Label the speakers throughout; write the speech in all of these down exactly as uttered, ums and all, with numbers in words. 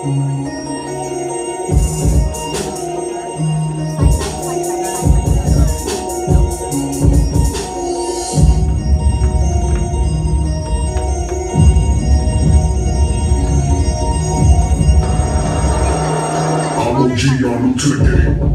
Speaker 1: Y'all new to the game.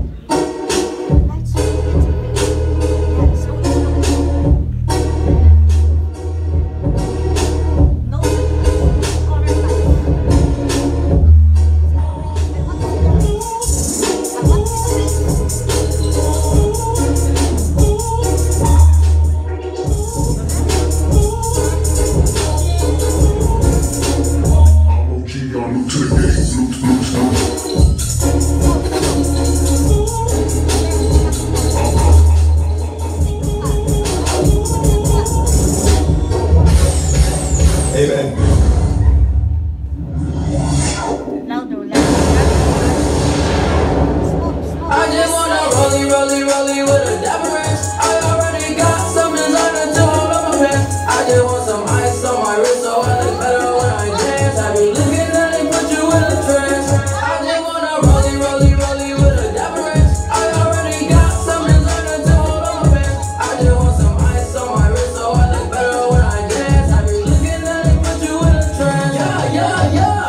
Speaker 2: Amen.
Speaker 3: Louder, louder.
Speaker 4: I just wanna rollie, rollie, rollie with a dapper wrist. I already got some designer to hold up my pants. I just want some ice on my wrist so I look better when I dance. I be looking at it, put you in a trance. I just wanna rollie, rollie, rollie with a dapper wrist. I already got some designer to hold up my pants. I just want some ice on my wrist so I look better when I dance. I be looking at it, put you in a trance. Yeah, yeah, yeah.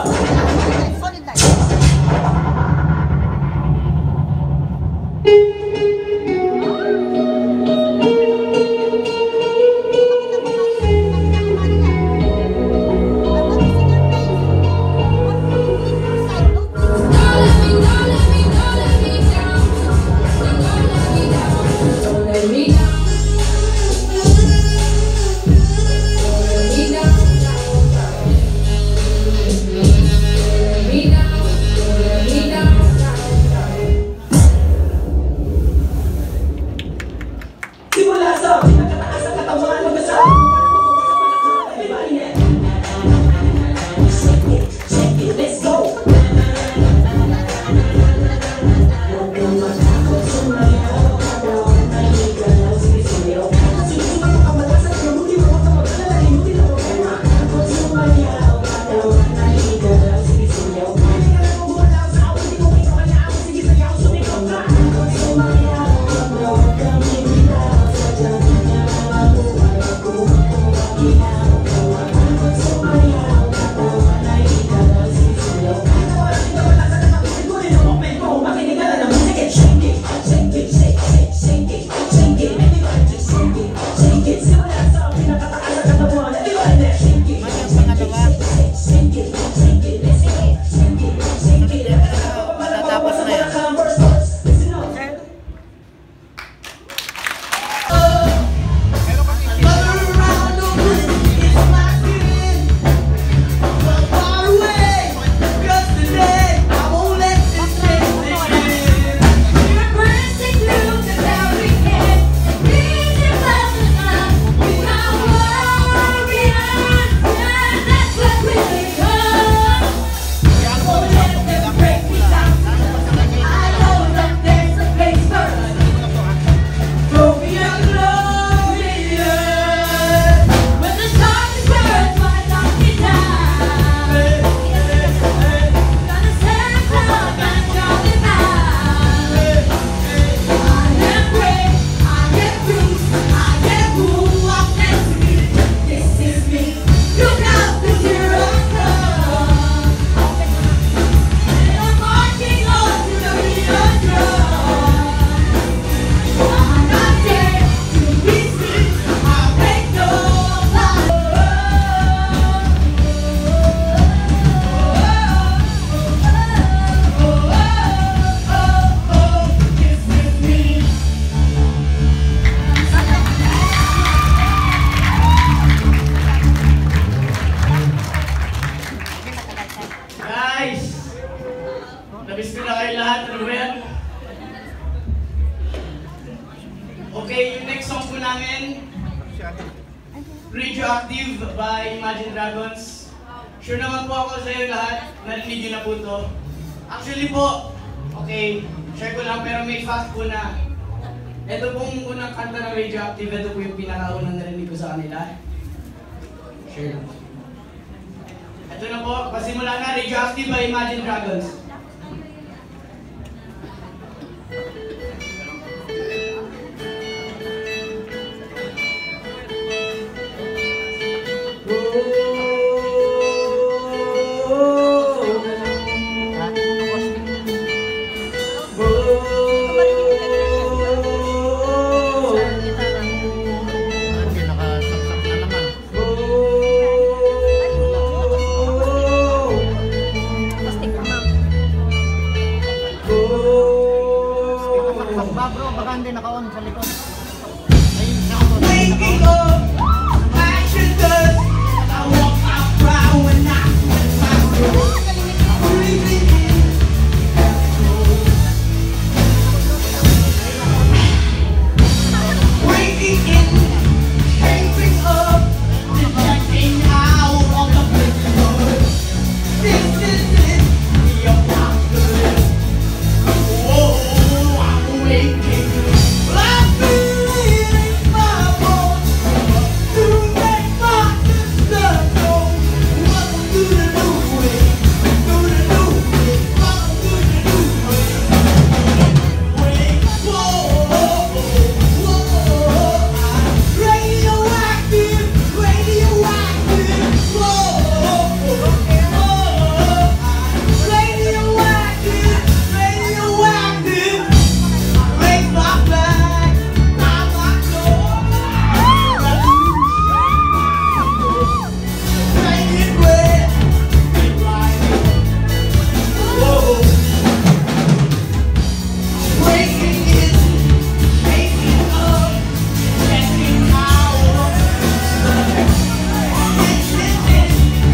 Speaker 5: Okay, yung next song po namin, Radioactive by Imagine Dragons. Sure naman po ako sa iyo lahat, narinig nyo na po to. Actually po, okay, share ko lang pero may fact po na ito pong unang kanta ng Radioactive, ito po yung pinakaunang narinig ko sa kanila. Share lang. Ito na po, pasimula na, Radioactive by Imagine Dragons.
Speaker 3: Bro, baka hindi naka-on sa likod.
Speaker 5: Waking up, action does. I walk my proud when I with my road. Breathing in, waking in, shaping up, projecting out on the picture. This is it, the apocalypse. Whoa, I'm waking. I'm feeling my bones to make my sister know what I'm gonna do with, gonna do with, what I'm gonna do with. Wait, whoa, whoa, I'm radioactive, radioactive, whoa, whoa, I'm radioactive, radioactive. Raise my flag, I'm not Make it red, and right. Whoa. Breaking it, shaking up, checking out. This is it.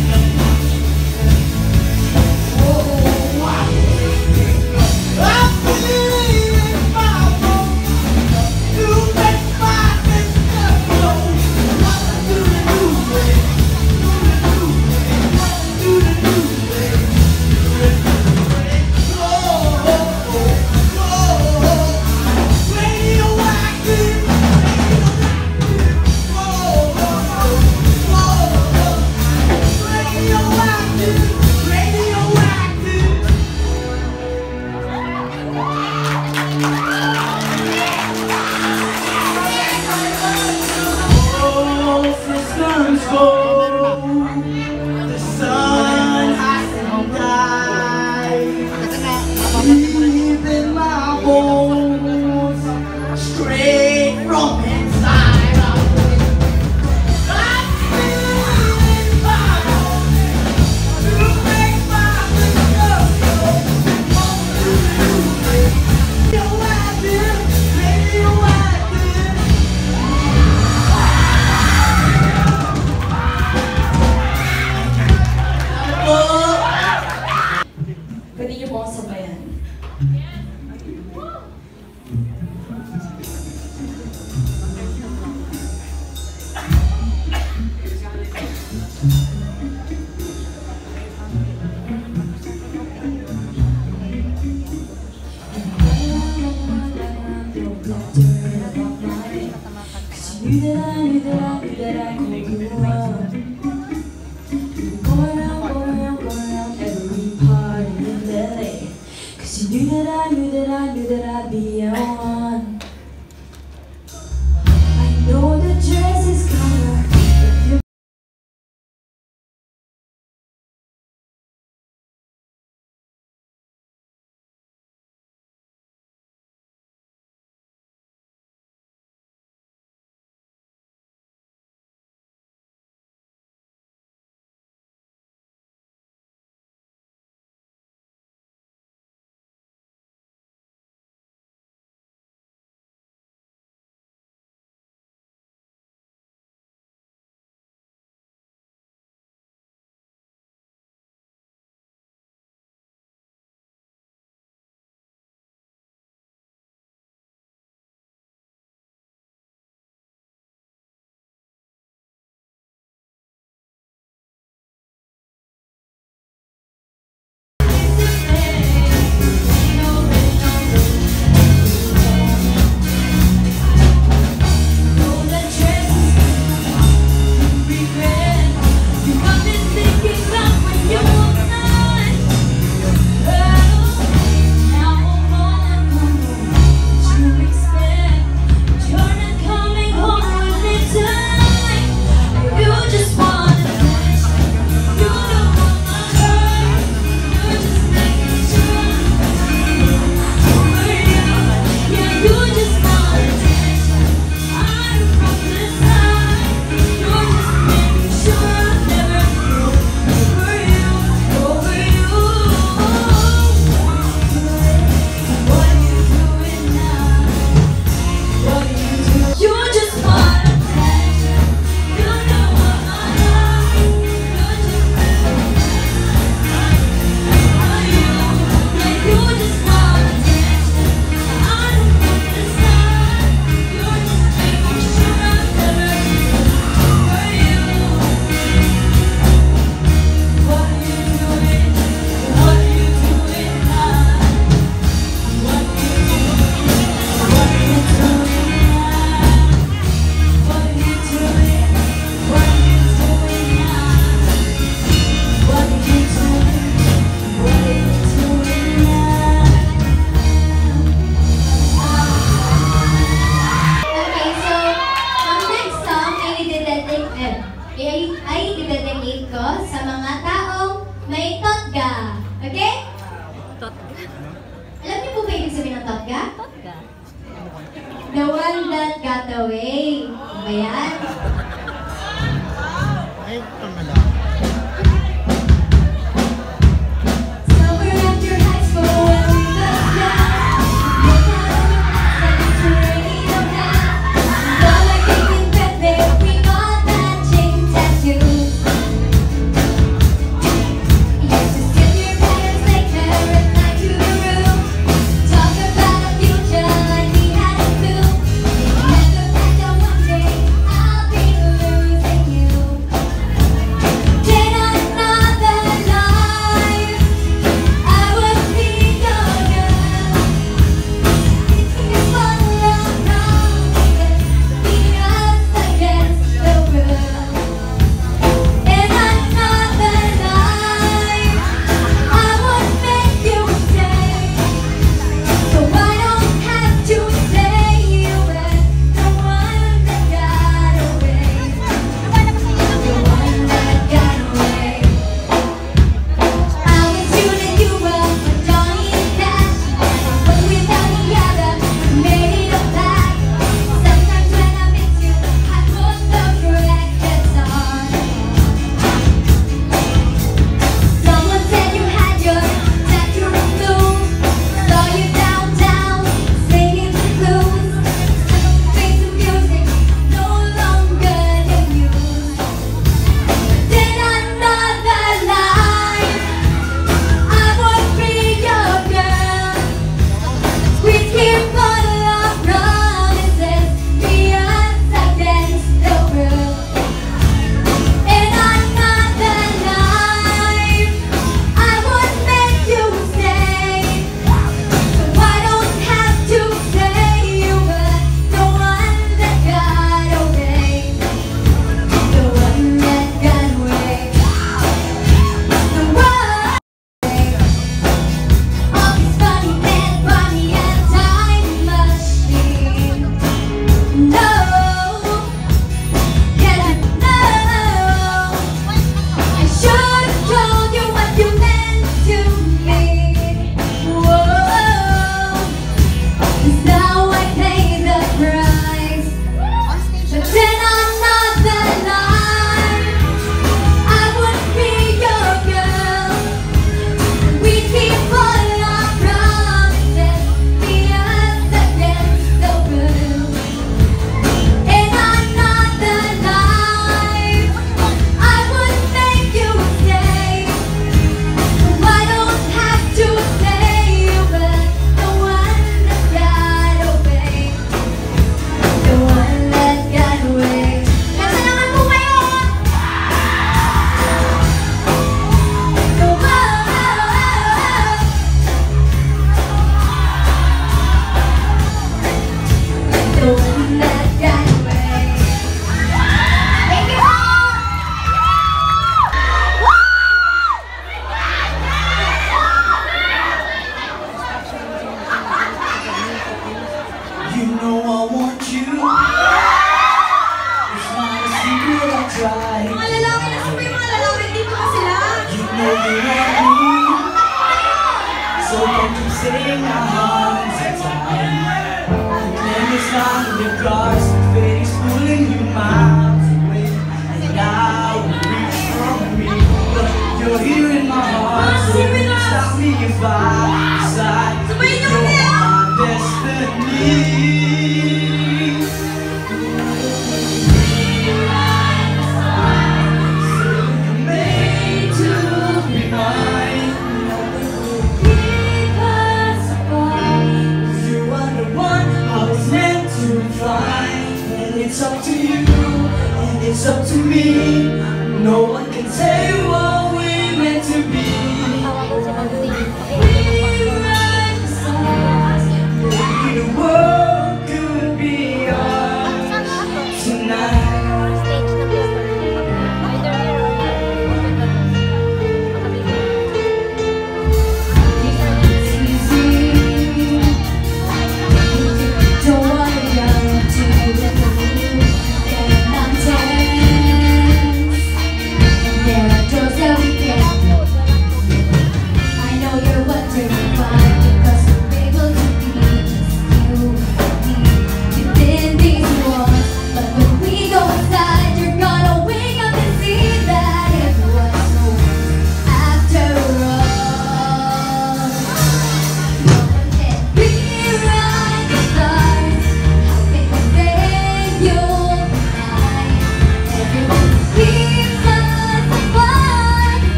Speaker 5: Whoa, I'm waking up. I'm feeling my bones to make my sister know what I'm gonna do with, gonna do with, what I'm gonna do with. Whoa, whoa, whoa, radioactive, radioactive, whoa, whoa, radioactive, radioactive. All systems go. The sun hasn't died. Deep in my bones, straight from inside of me. I'm feeling my bones to make my sister know what I'm gonna do. Radioactive, radioactive.
Speaker 2: Pwede niyo po akong sabayan. Cause you knew that I knew that I knew that I could go on. Going around, going around, going around every party in L A. Cause you knew that I knew that I knew that I'd be on. I know the dress is color. sa mga taong may totga. Okay?
Speaker 3: Totga?
Speaker 2: Alam niyo po ba ibig sabihin ng totga?
Speaker 3: Totga?
Speaker 2: The one that got away. Ano ba yan?
Speaker 6: Ay, tama lang.
Speaker 2: Somewhere after high school when we looked down, looked out and it's raining down. All I think is that there we got matching tattoos. Used to sit near parents later at night to the room, talk about the future like we had a clue. Never packed on one day, I'll be losing you. Did another life, I would be your girl. It's full of promises, be us against the world. In another life, I would make you stay, so I don't have to say you were the one that got away, the one that got away. I was tuning you up for Johnny and Cash, but without the other, made a pact. Sometimes when I miss you, I put those records on. Someone said you had your tattoo removed, saw you downtown singing the blues. Face of music no longer in use. Did another life, I would be your girl. We'd keep all our promises, be us against the world. In another life, I would make you stay, so I don't have to say you were the one that got away, the one that got away, the one. All these funny men brought me a time machine. No, can you know? I should have told you what you meant to me. Whoa, 'cause now I pay the price. But in another life, I would be your girl. We keep all our promises, be us against the world. In another life, I would make you stay, so I don't have to say you were the one that got away, the one that got away. Nasa naman po kayo? The one, the one that got away. Thank you all!
Speaker 5: You know I want you. It's not a secret I tried.
Speaker 2: Mga lalaki na sa mga lalaki, dito ka sila.
Speaker 5: You know you want me. So don't you say my heart's tight. And it's not the cars, fate is pulling you miles away. And now you reach from me, but you're here in my heart. So don't stop me if I decide you're my destiny. Made to be mine.
Speaker 2: Keep us apart.
Speaker 5: You are the one I was meant to find. And it's up to you, and it's up to me. No one can say what we're meant to be.
Speaker 3: Tawagan si Magdi.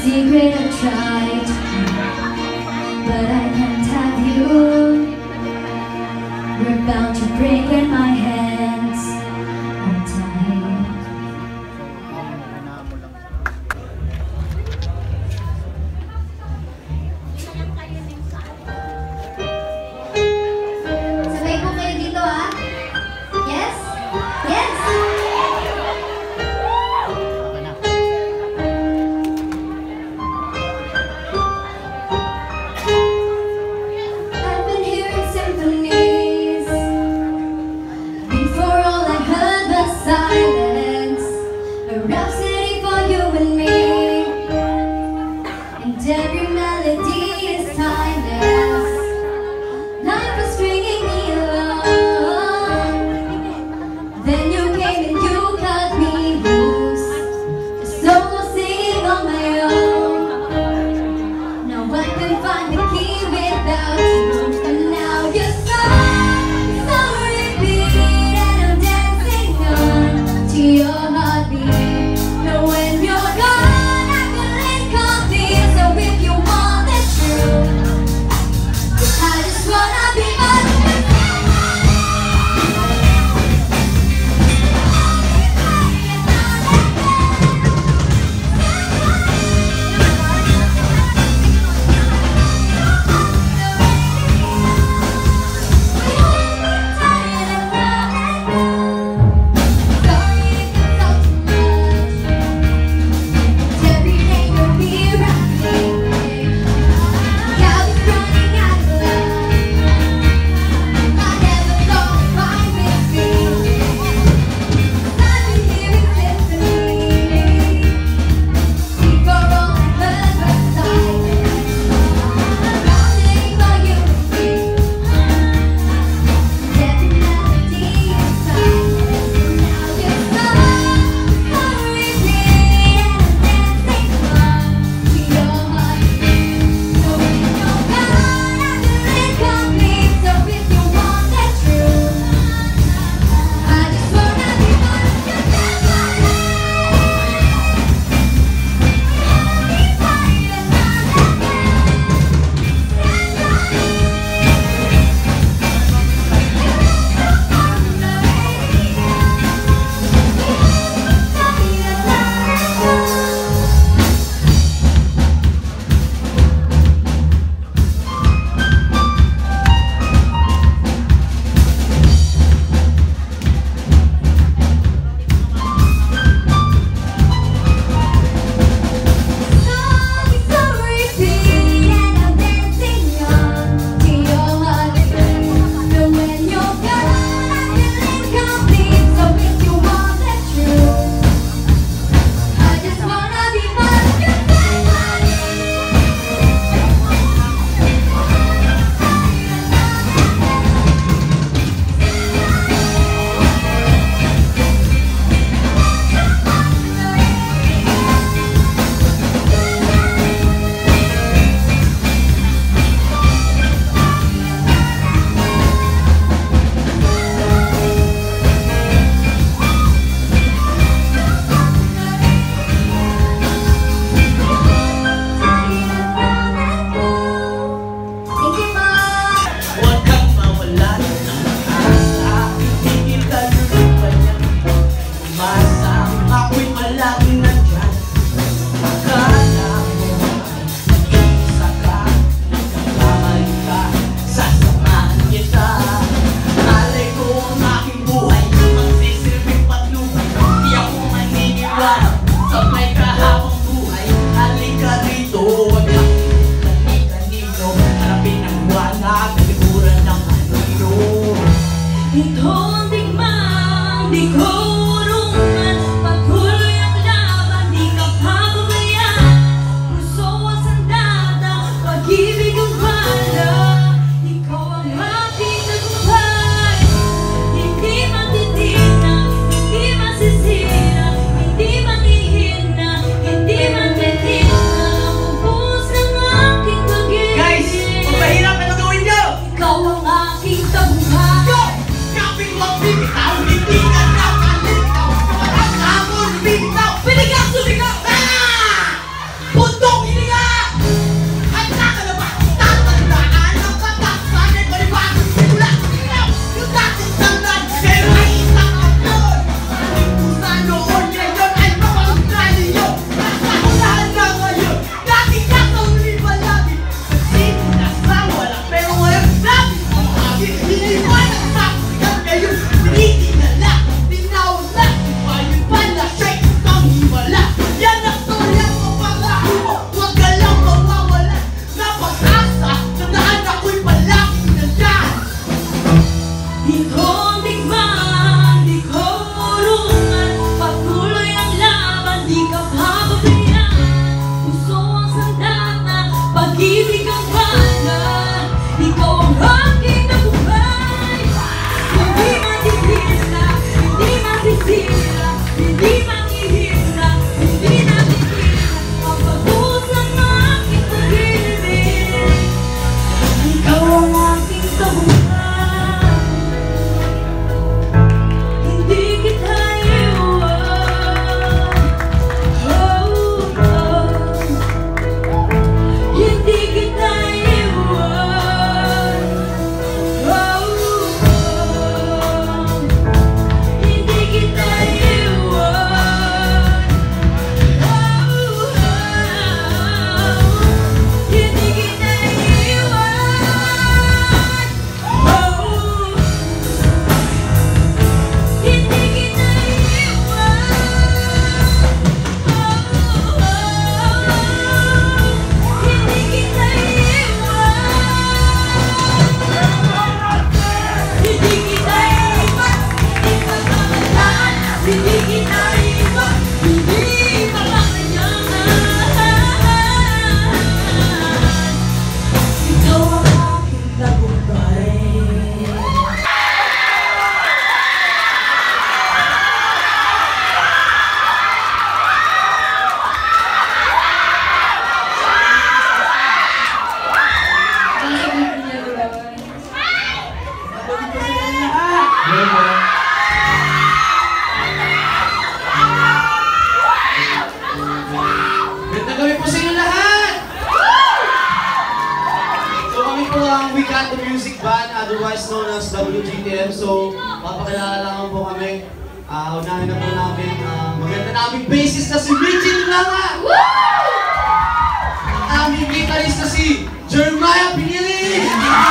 Speaker 2: secret I tried, but I can't have you. We're bound to break and my hands are tied. Sabay po kayo dito ah. Yes? Yes!
Speaker 6: W G T M. So, papakilala lang po kami. Uh, unahin na po namin uh, maganda naming bassist na si Richie Tulanga! Aming guitarist na si Jeremiah Pinili!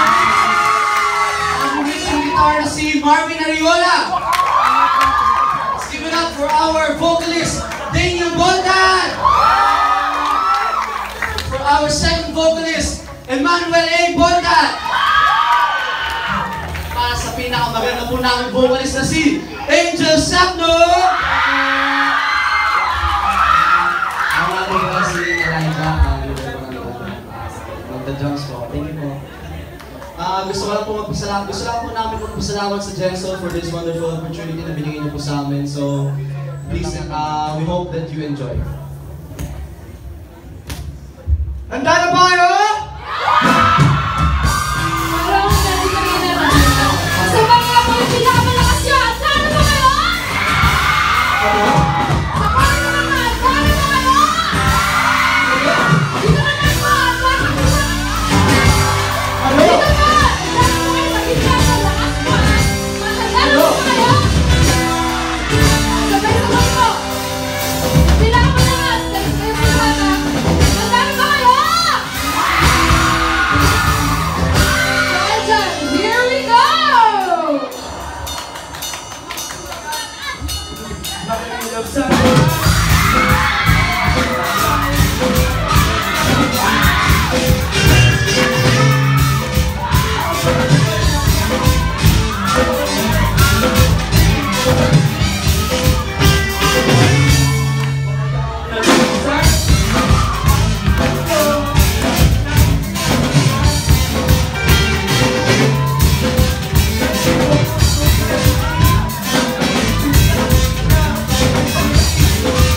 Speaker 6: Aming rhythm guitar na si Marvin Ariola! Let's give it up for our vocalist, Daniel Bondan! For our second vocalist, Emmanuel A. Bondan! Para sa pinakamaganda po namin vocalist na si Angel Sapno! Ang mga po ba si LAHI BAND, magda-drums po. Thank you po. Uh, gusto ko lang po magpasalamat. Gusto lang po namin magpasalamat sa Gensoul for this wonderful opportunity na binigay niyo po sa amin. So, please, uh, we hope that you enjoy.
Speaker 5: Handa na ba kayo?
Speaker 2: Sa mga po yung pinakamalakas yan! Saan ba kayo? Sa paano naman? Saan ba kayo? Dito naman po! Saan ba kayo? Dito po! Saan ba kayo? Sa pinakamalakas po! Matagalo po kayo? Sabay-sabay po! Pinakamalakas! Sabay po naman! Handa na ba kayo? Here we go! We'll be right back.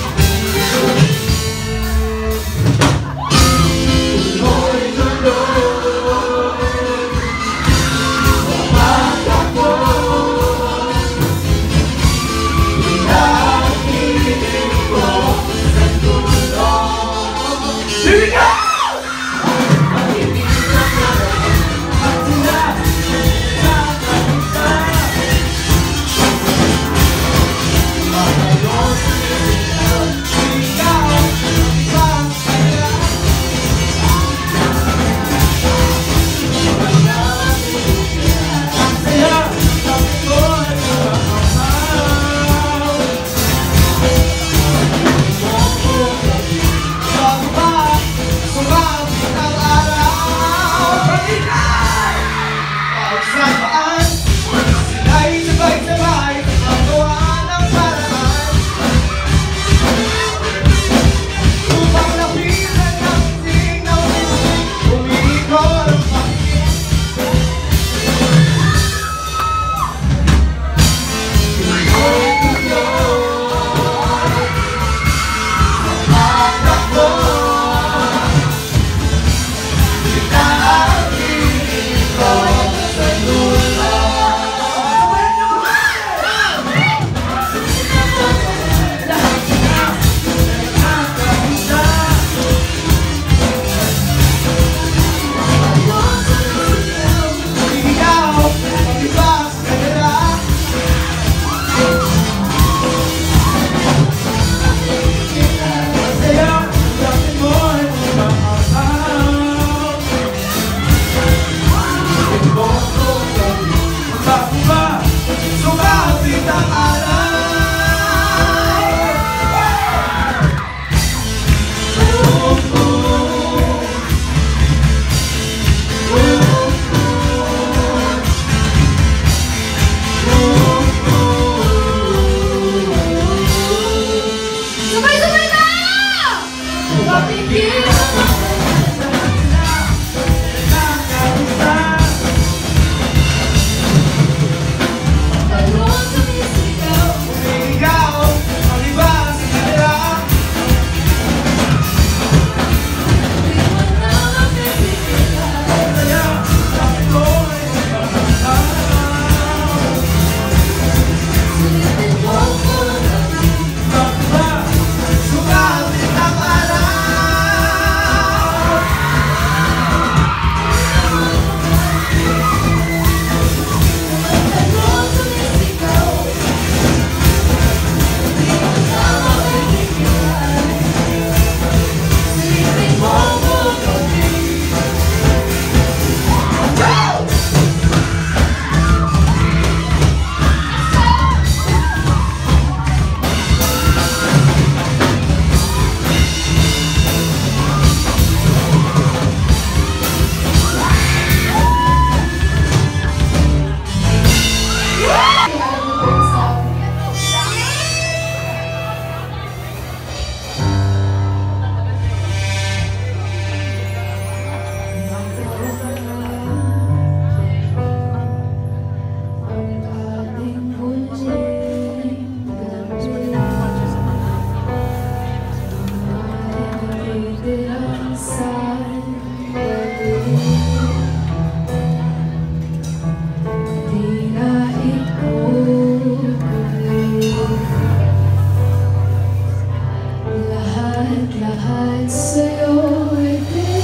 Speaker 7: Lahat sa'yo ay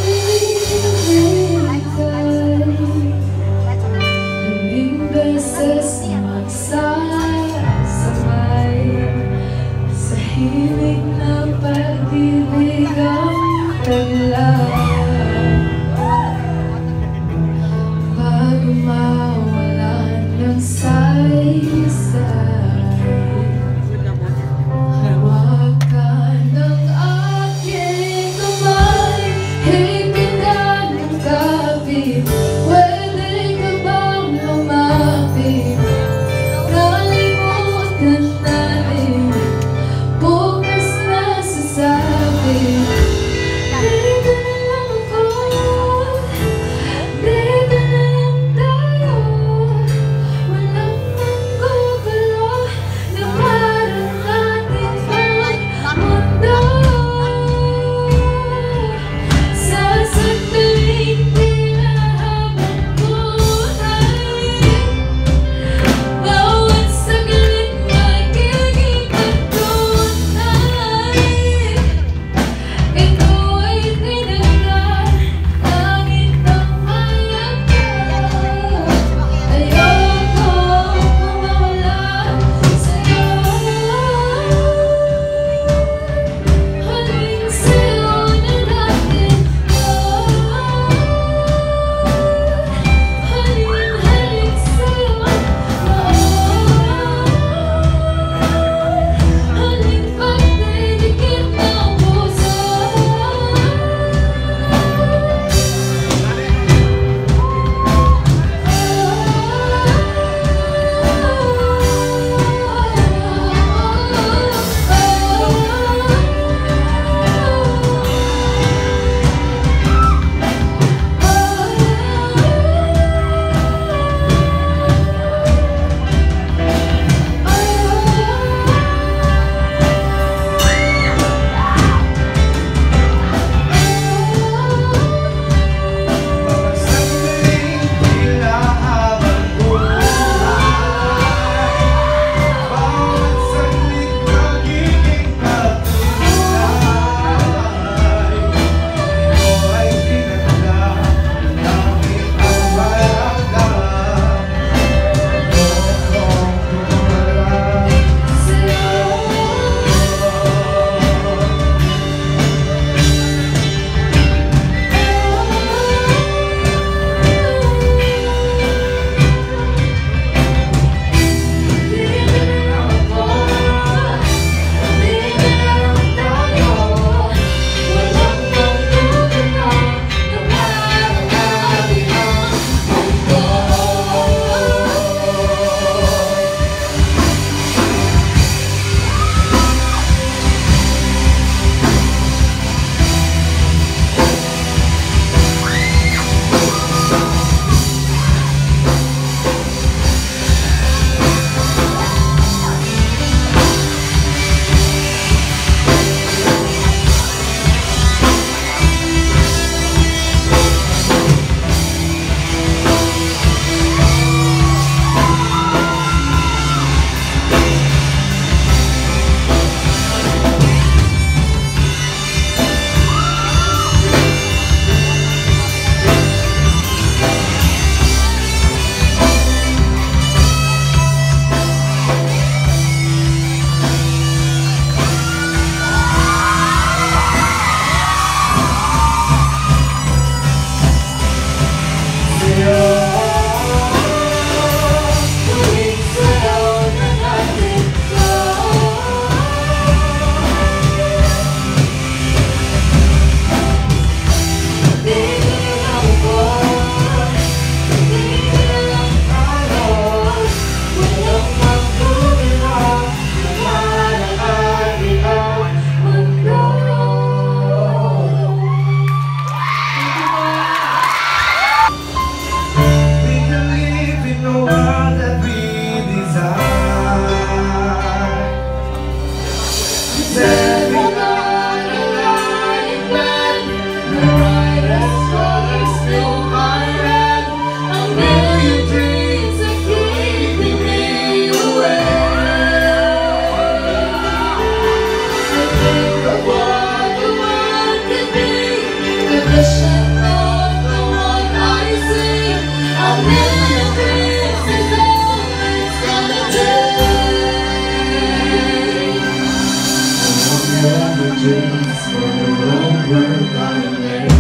Speaker 7: pinagay. Liming beses na magsasabay sa himig na pag-ibig ang taglaw. Bago mawalan ng saysay, hawakan ng aking kamay, higpit ka ng kapit. Pwede ka bang lumapit? Kalimutan natin, bukas na sasabi. Dito na
Speaker 4: indulgence for the wrong word I made.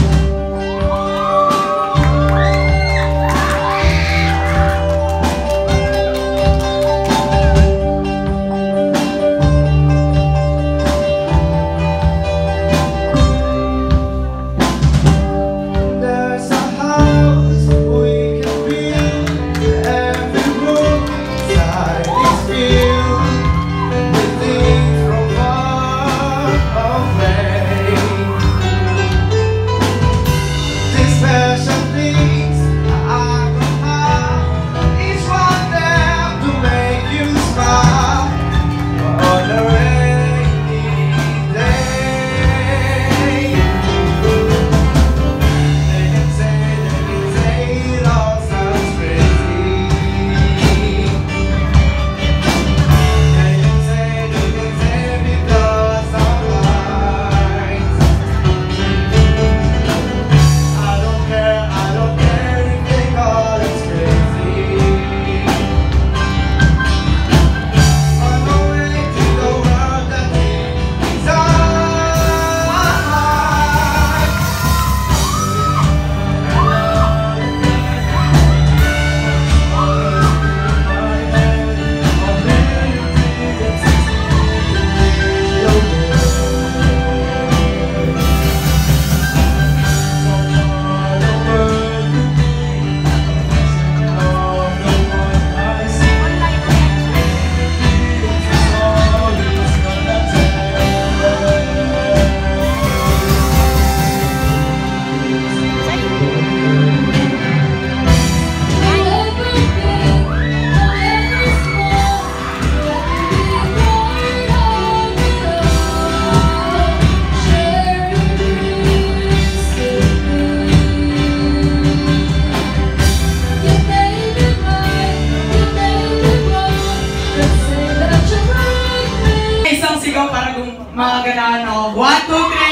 Speaker 5: Mga ganahan ako. One, two, three!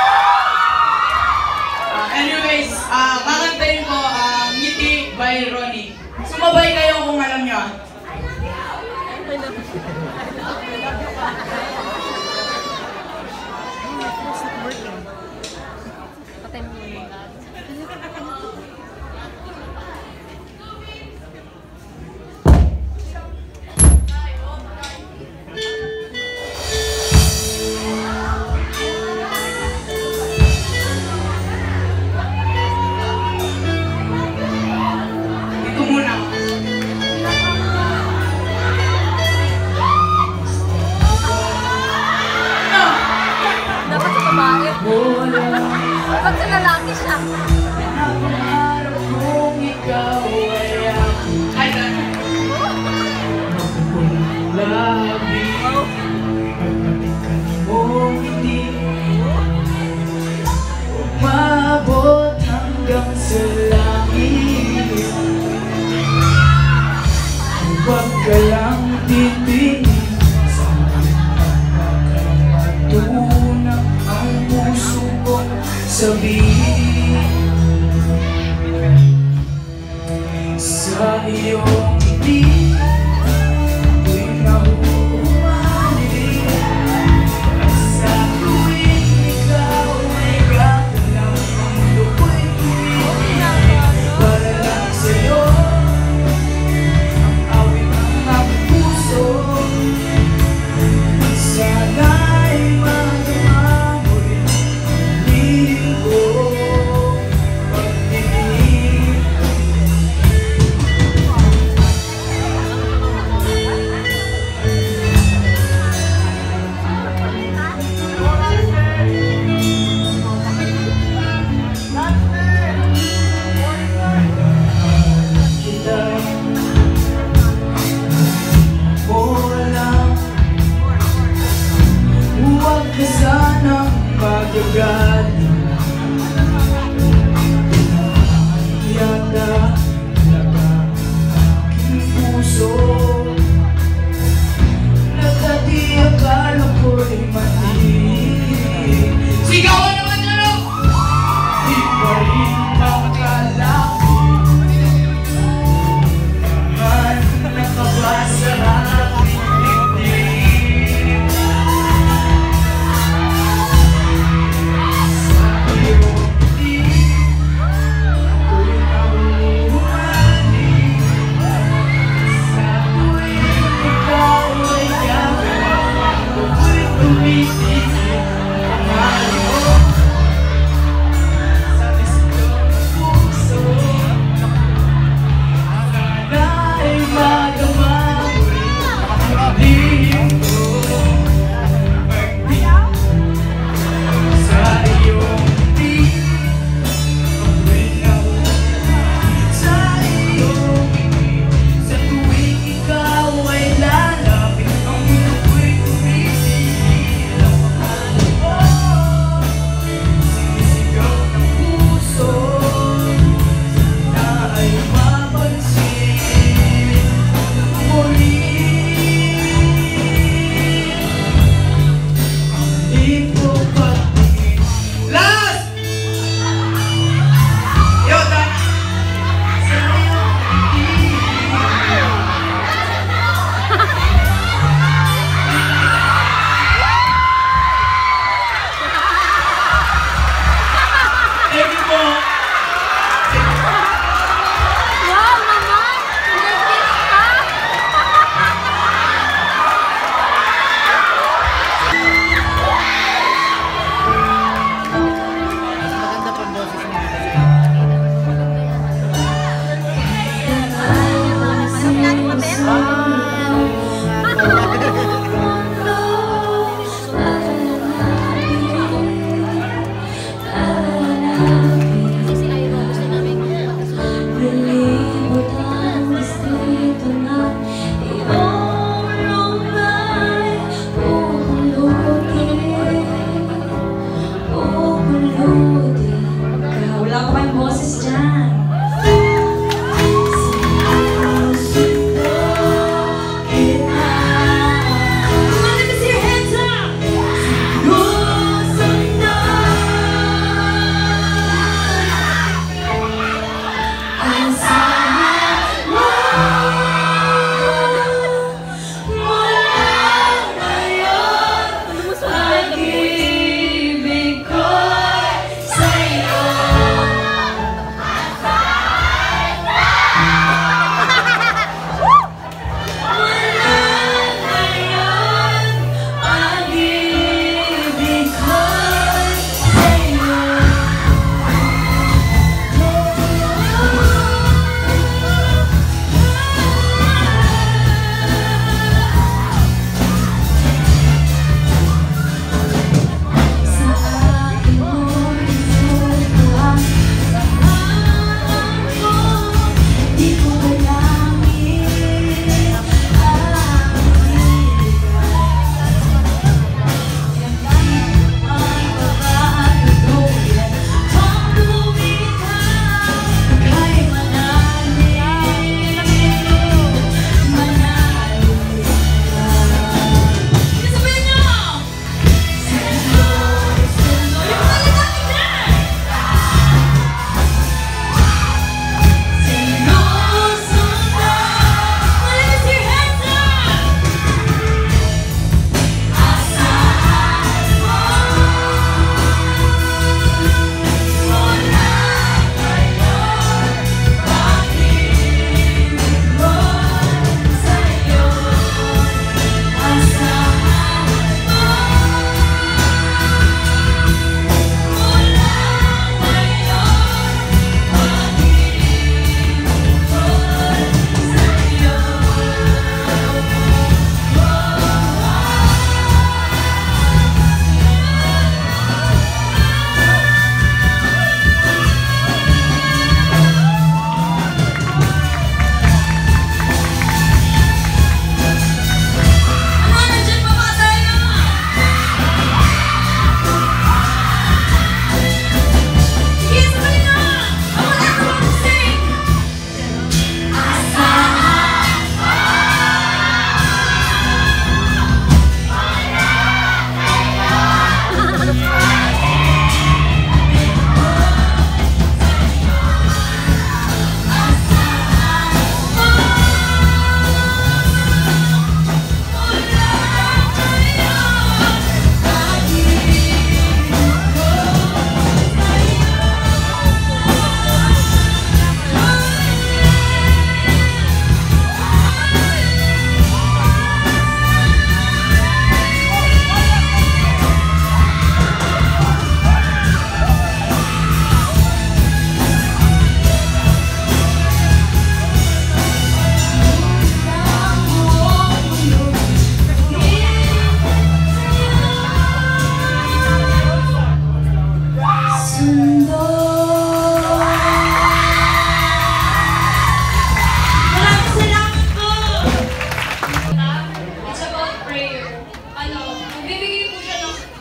Speaker 5: Uh, anyways, uh, kakantayin ko uh, Ngiti by Ronnie. Sumabay kayo kung alam nyo.
Speaker 7: Pag sa lalaki siya.
Speaker 4: Napangarap kong ikaw ay ako.
Speaker 5: Ay, ay.
Speaker 4: Walang labi. Pagkatikan mong hindi umabot hanggang sa langit. Huwag ka lang titingin sa pagkakatunan ang puso kong sabihin sa iyong ngiti. Ako'y nahuhumali at sa tuwing ikaw ay gagalaw ang mundo ko'y tuwing para lang sa'yo ang awit ng aking puso. Sana'y magdamang ulit hiling ko pag-ibig. Kita mo lang, huwag ka sanang magagali. Yata talaga aking puso na dati akala ko'y mali.
Speaker 5: Sigawan naman nyo!
Speaker 4: Di pa rin makalaki naman nakabasa aking dibdib.
Speaker 5: tumitigil ang pangalan mo sa mismong puso. Sana'y madama mo rin ang lihim ko. Pagtingin sa iyong tingin, ako'y nawala sa iyong ngiti. Sa tuwing ikaw ay lalapit, ang mundo ko'y tumitigil ang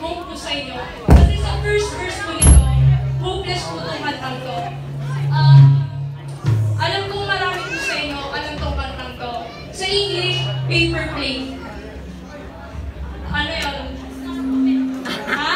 Speaker 8: hope po sa inyo. Kasi sa first verse po nito, hopeless po itong kantang to. Uh, alam kong marami po sa inyo, alam tong kantang to. Sa English, paper plane. Ano yun? Ha?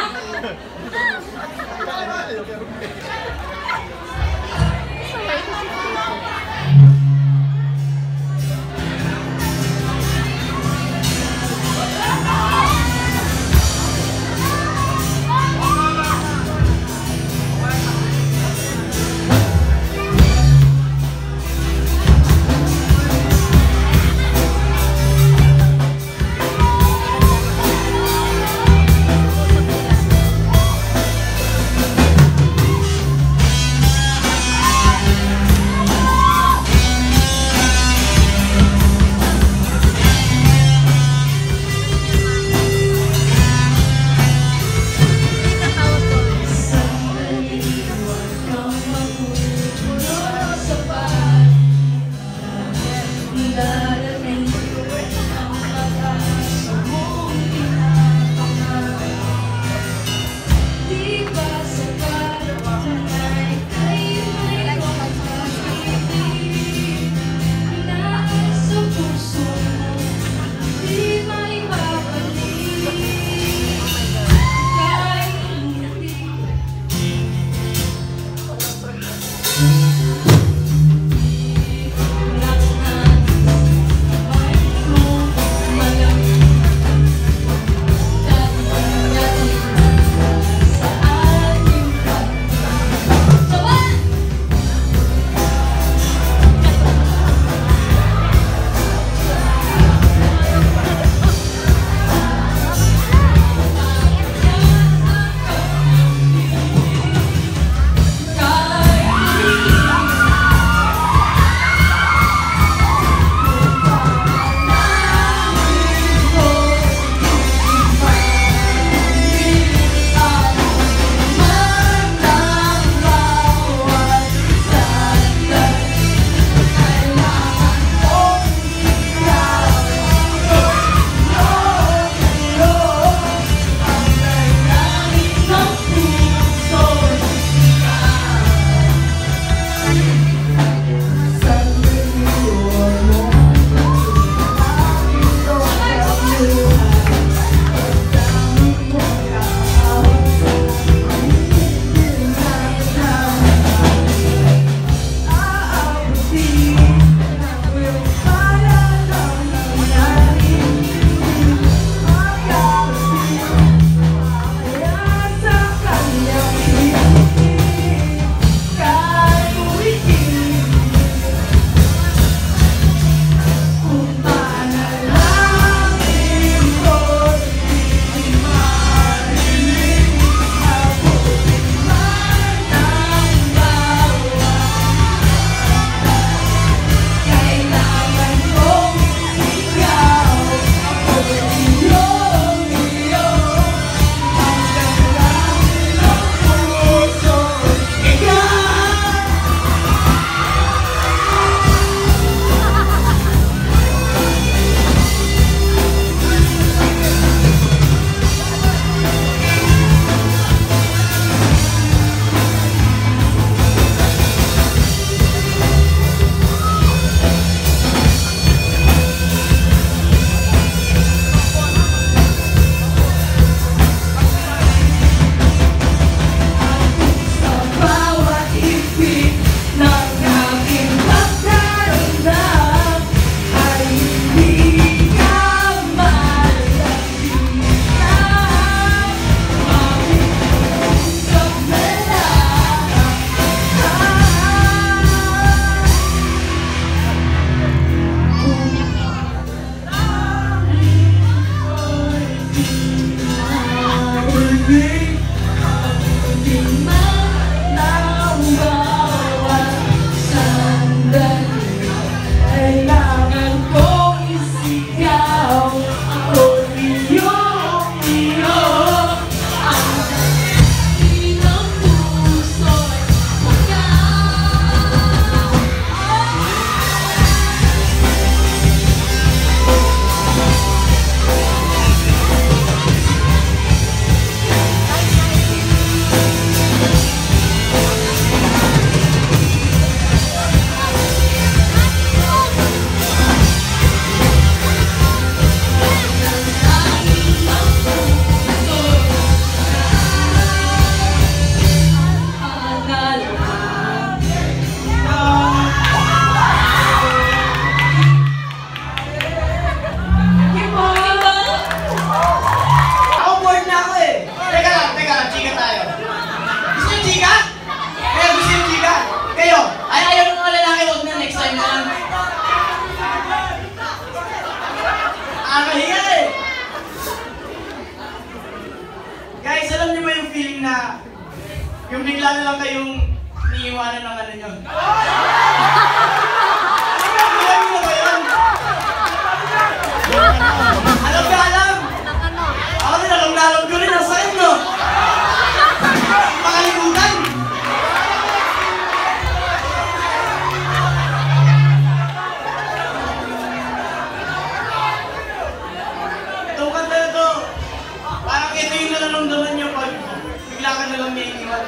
Speaker 5: feeling na yung bigla na lang kayong niiwanan ng ano nyo? Alam mo ba yun? Alam ka alam? Ako din alam na alam ko rin ang sakit no? Makalimutan! Itong kanta na to, parang ito yung nararamdaman nyo pag bigla ka na lang naiiwan.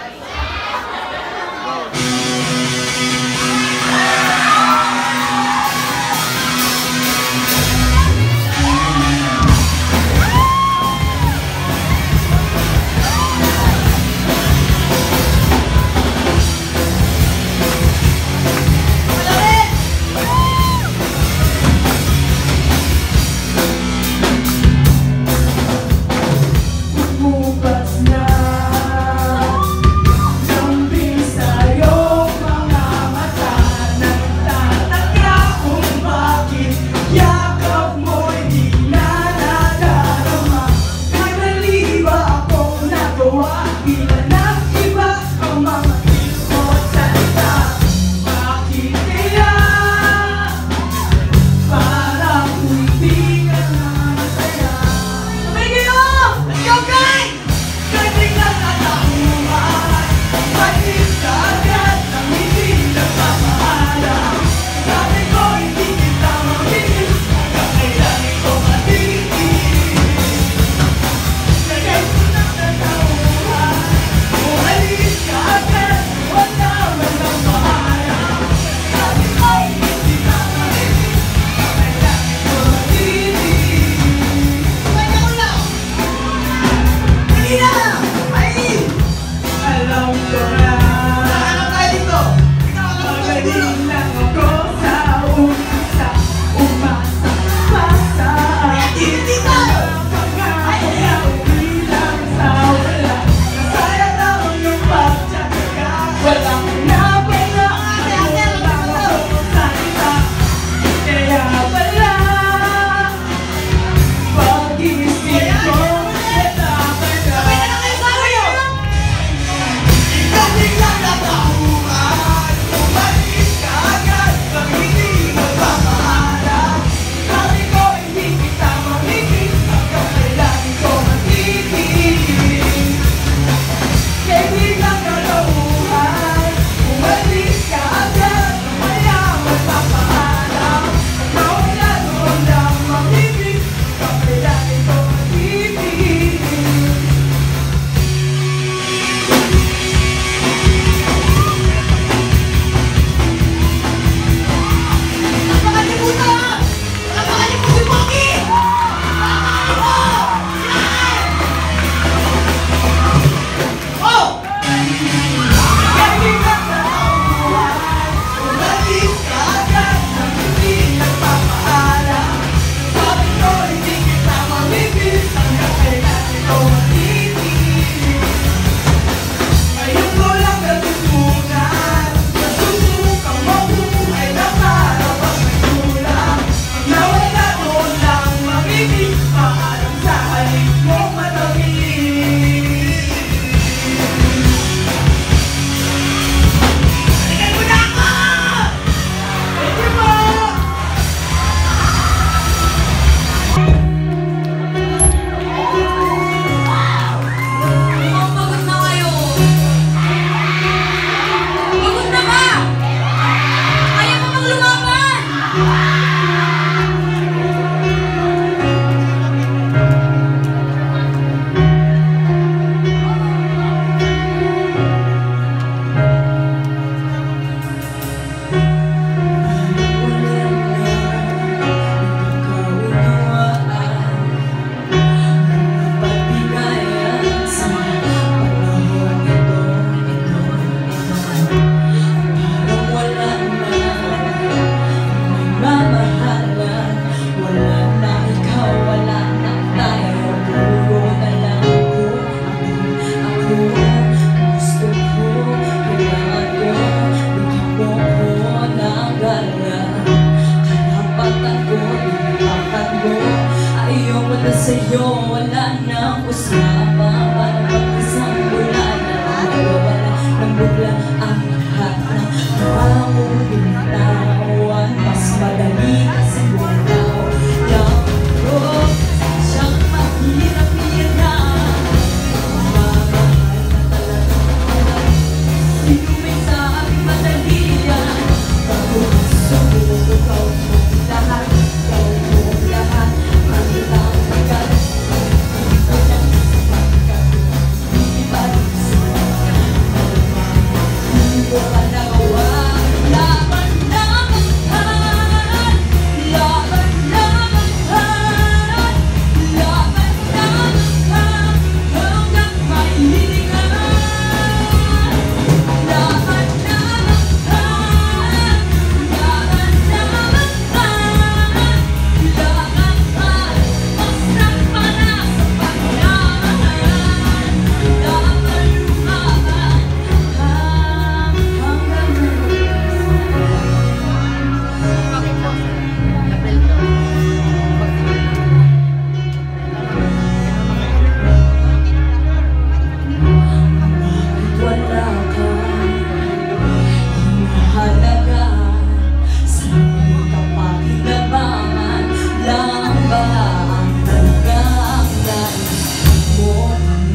Speaker 2: Sa'yo wala nang usama para mag-isang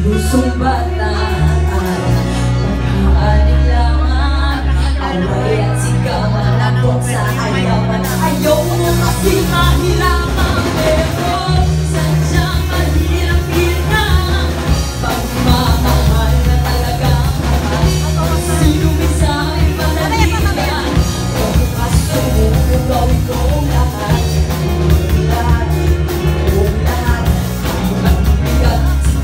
Speaker 9: Pusong bata ay magkaalinlangan, away at sigawan abot sa ayawan. Ayaw mo kasi mahirapan, pero sadyang mahirap-hirap. Pagmamahal na talaga, sino minsan manaligan. Kung kaso mo gawin ko lahat, lahat, kung lahat, ang bigat.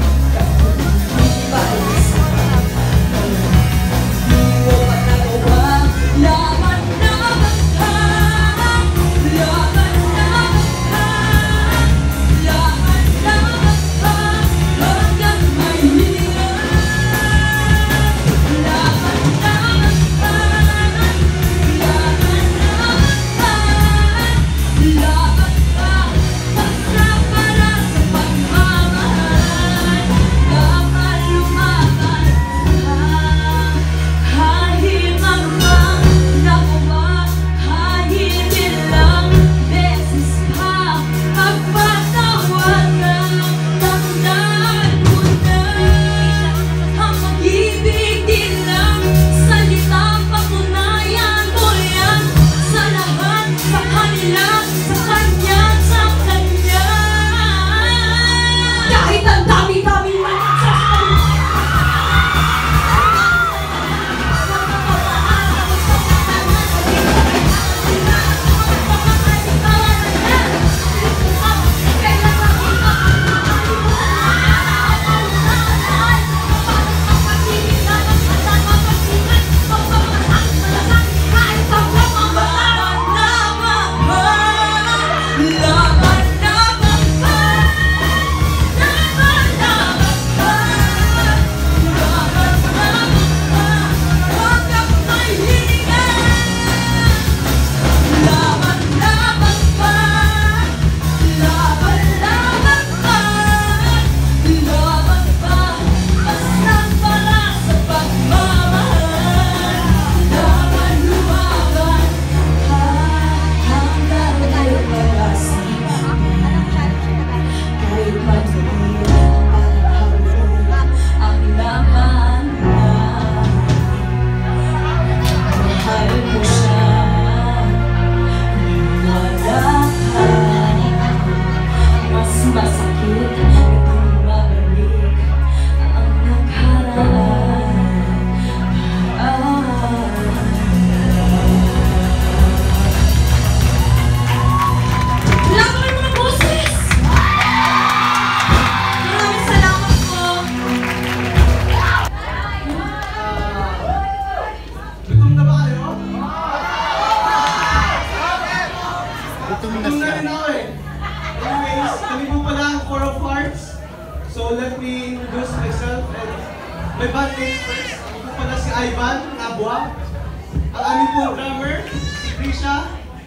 Speaker 5: So let me introduce myself and my bandmates first. Ito pala si Ivan Abua, ang aming pong drummer, si Krisha,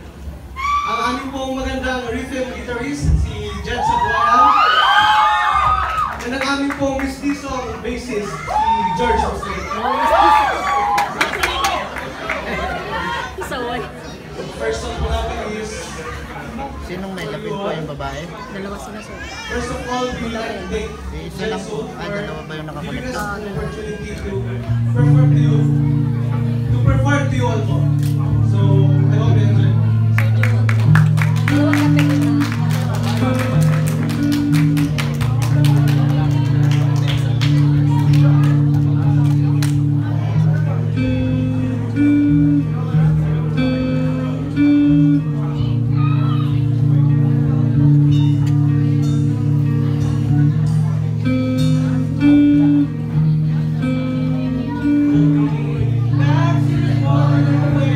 Speaker 5: ang aming pong magandang rhythm guitarist, si Gensoul, and ang aming pong mistizong bassist, si George Jose. First song po namin is
Speaker 10: sinong may lapit po yung babae?
Speaker 3: Dalawa sila sir.
Speaker 5: First of all, we like to thank
Speaker 10: Isa lang po. Ah, dalawa ba yung nakakonect?
Speaker 5: giving us the opportunity to perform to you, to perform to you all po. So, I hope you enjoy. Back to the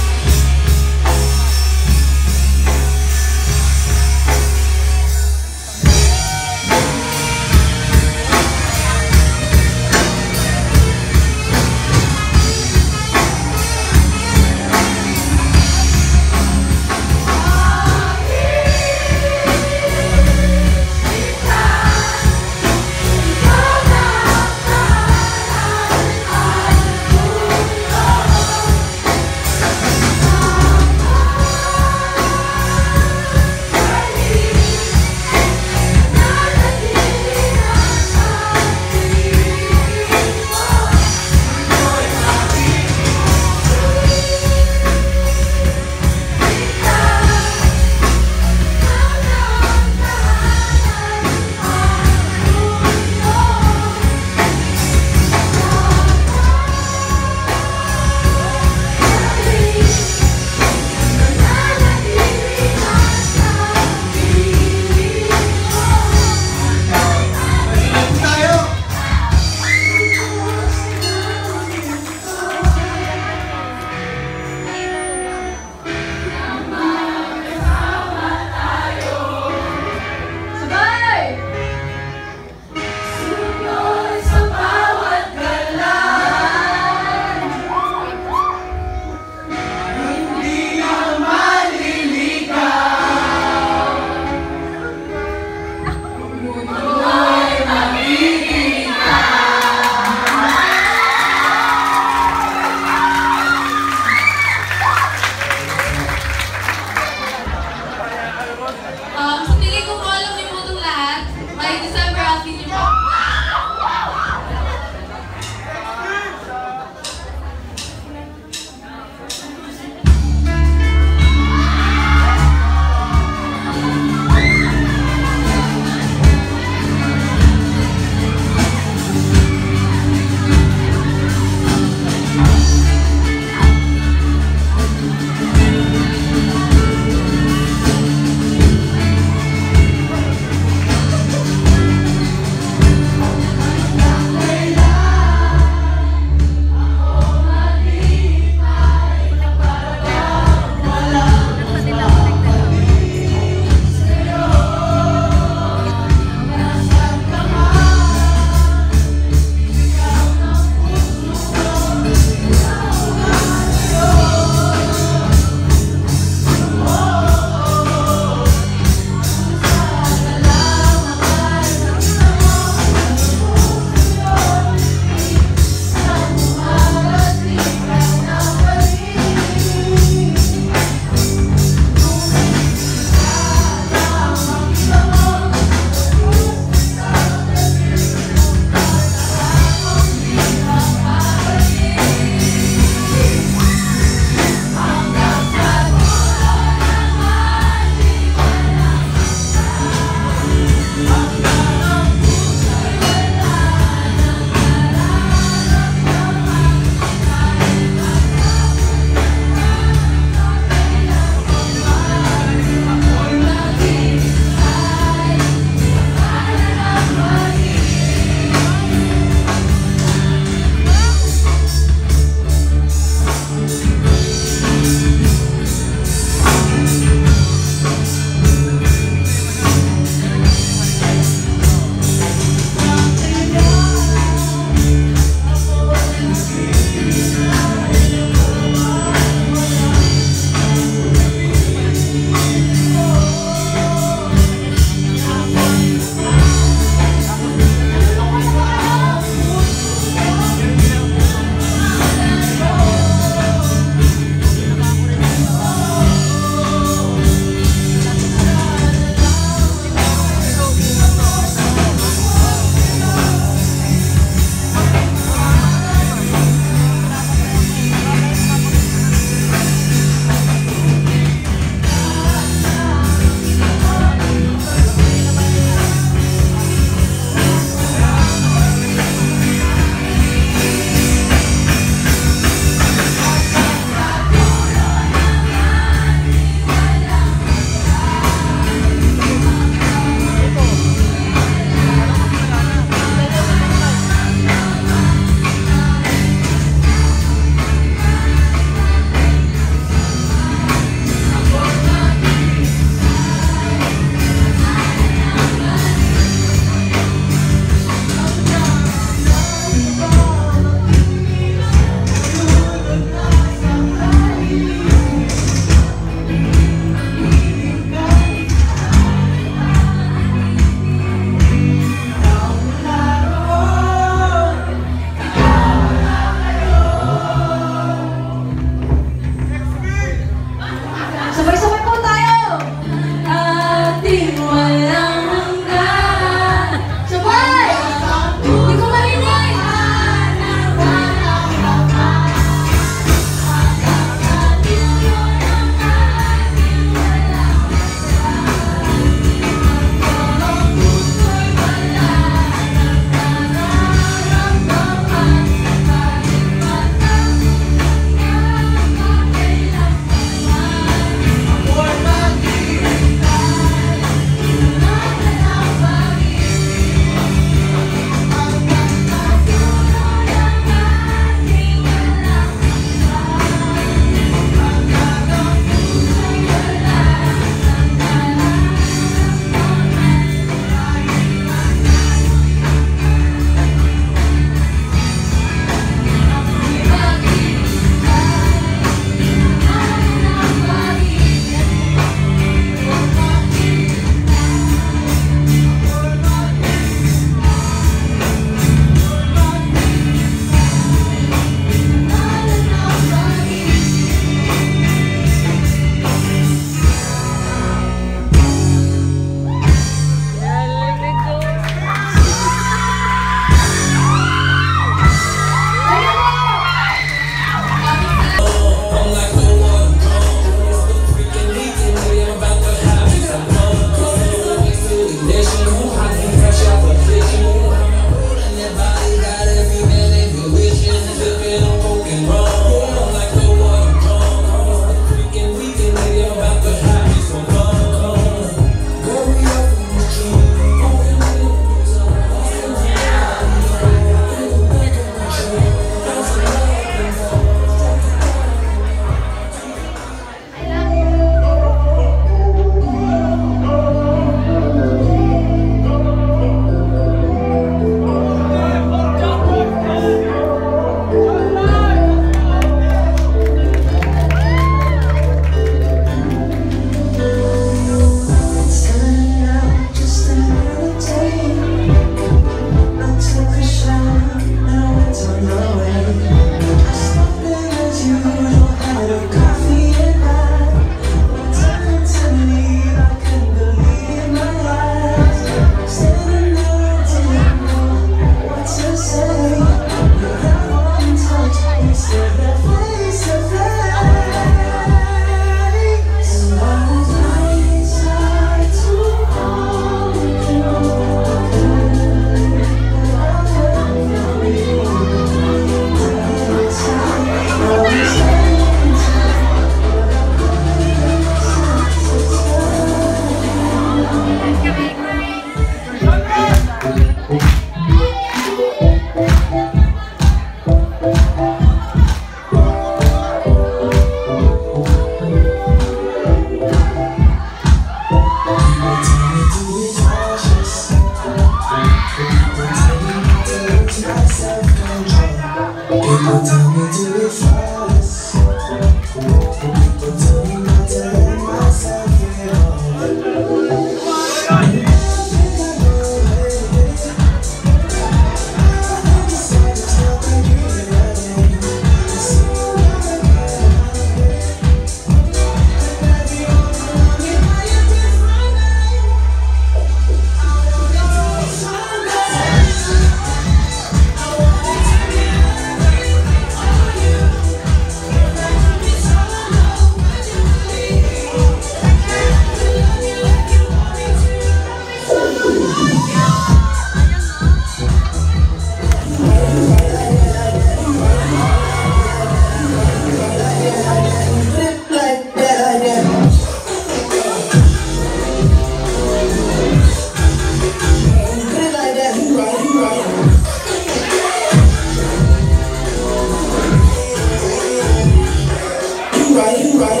Speaker 4: right, you right.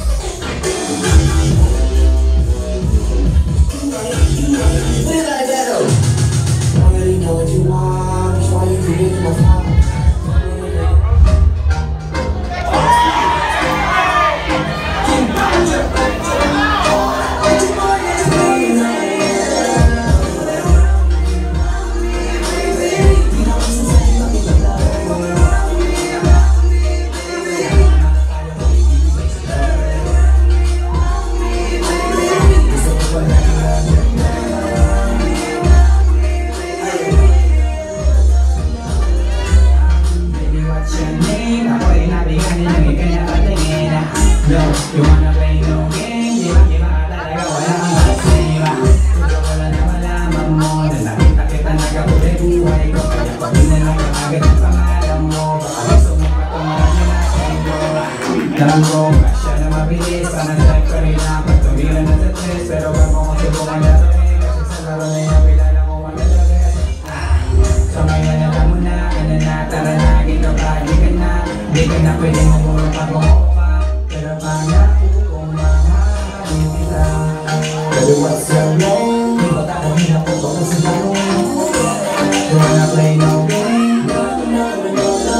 Speaker 4: Put it like that though. I already know what you want. That's why you created my phone.
Speaker 11: Tango, siya na mabilis, sana type ka rin na pagtumilan na sa tres. Pero wag mo kong subukan na rin, kasi sa laro na yung pilala mo maglalagay. So ngayon alam mo na, ano na, tara na, gito ka, di ka na. Di ka na pwede mamulong pag umuho ka. Pero pangako kung mamahalin kita. Pero what's your name? Di ba kakahin ako to kasi tanong. You wanna play no game? No, no, no, no, no.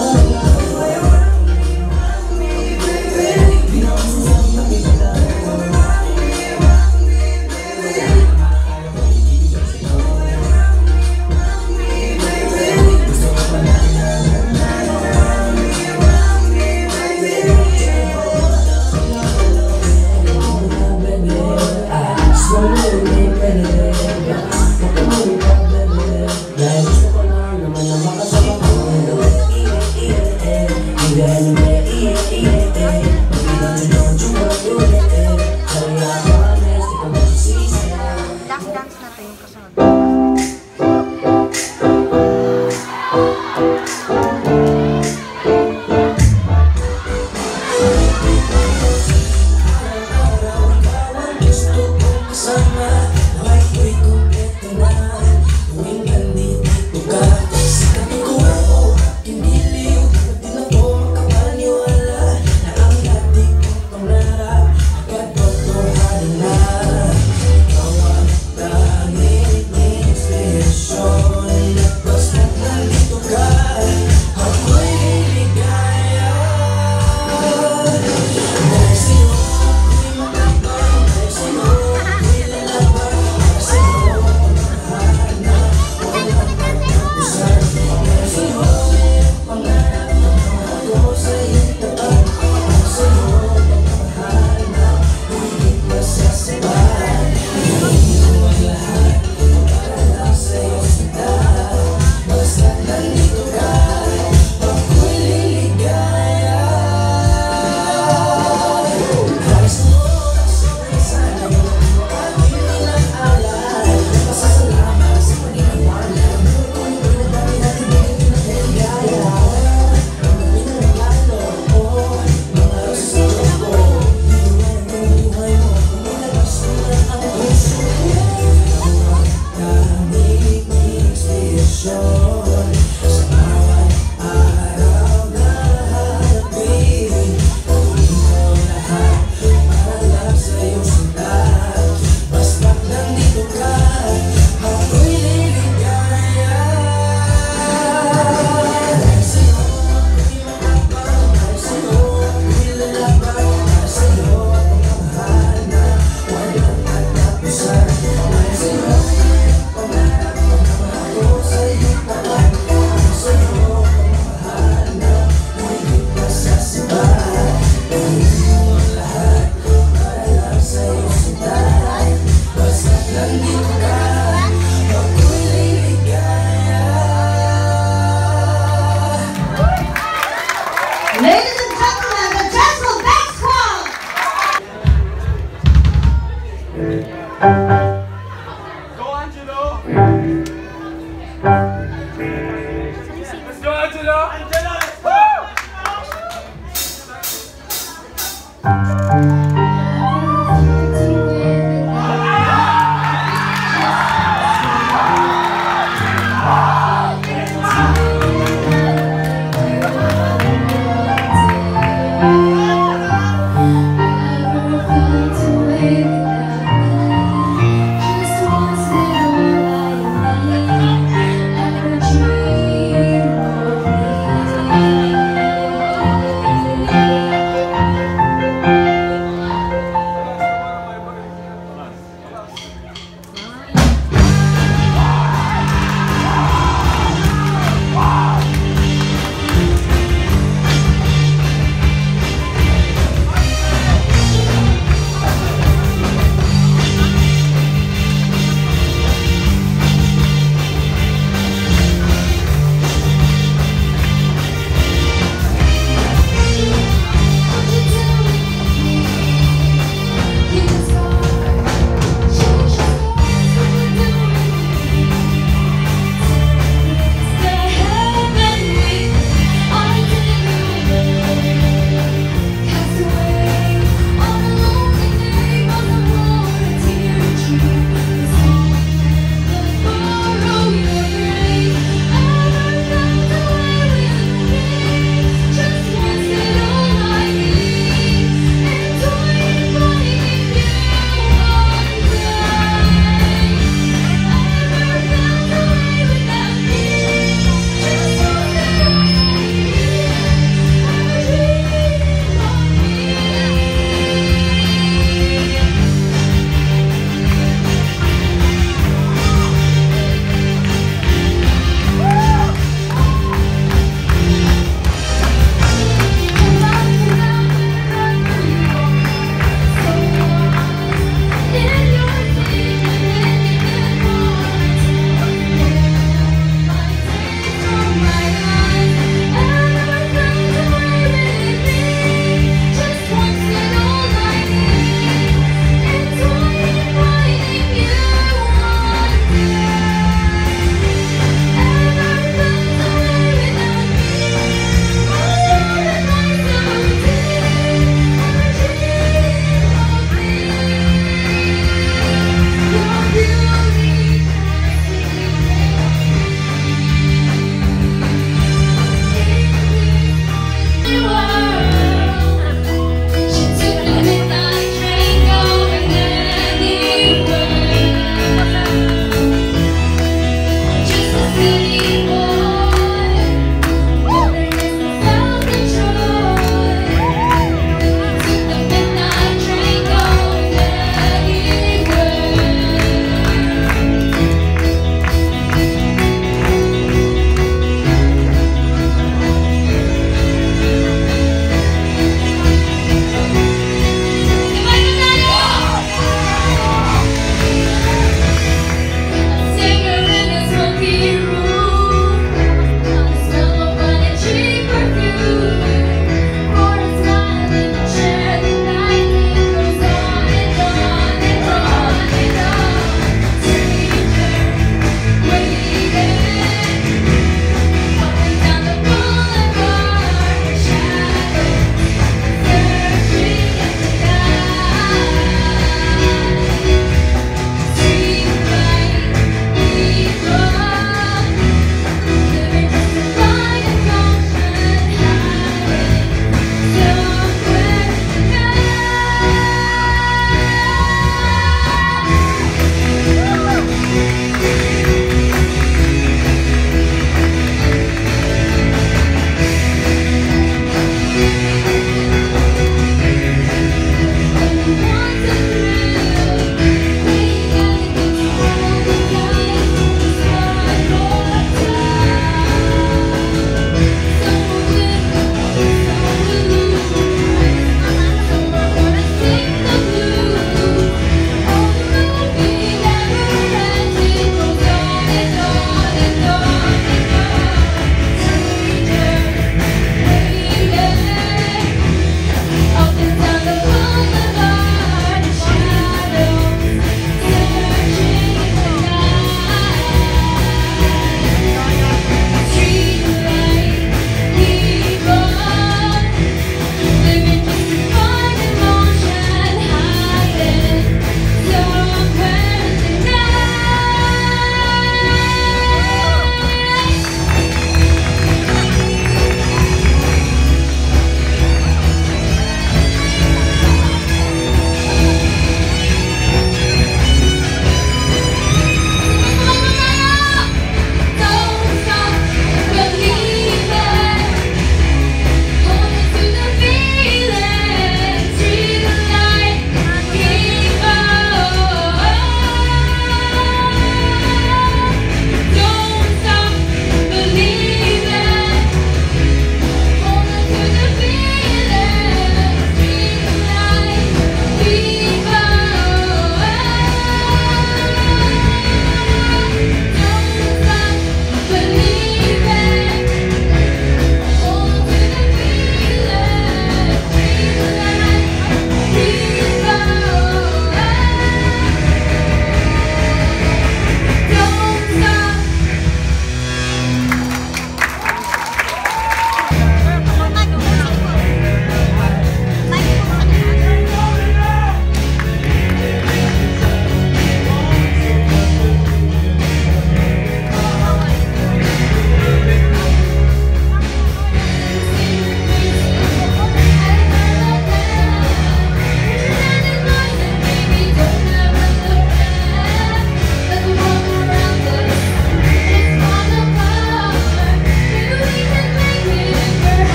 Speaker 7: Dance natin yung kasunod.
Speaker 9: Ladies and gentlemen, the Gensoul Back Squad!
Speaker 5: Go Angelo! Let's go Angelo! Angelo, let's go!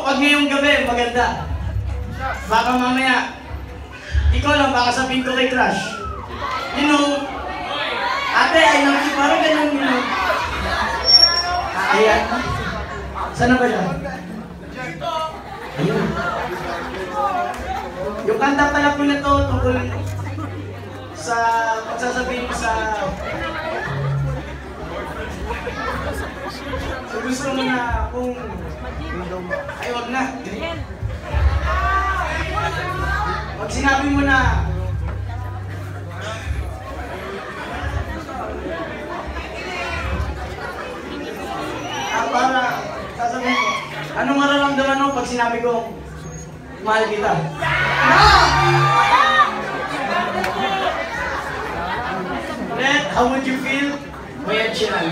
Speaker 5: Pag ngayong gabi, maganda. Baka mamaya, ikaw lang, baka sabihin ko kay Crush. You know, ate, I love you, parang ganun, you know. Ayan. Sana ba yan? Ayun. Yung kanta pala po na to, tungkol sa pagsasabihin mo sa... Kung gusto mo na, kung... Ay, wag na. Pag sinabi mo na... Ah, para sasabihin ko, anong mararamdaman mo pag sinabi ko, mahal kita? No! Ulit, how would you feel? May Sheeran.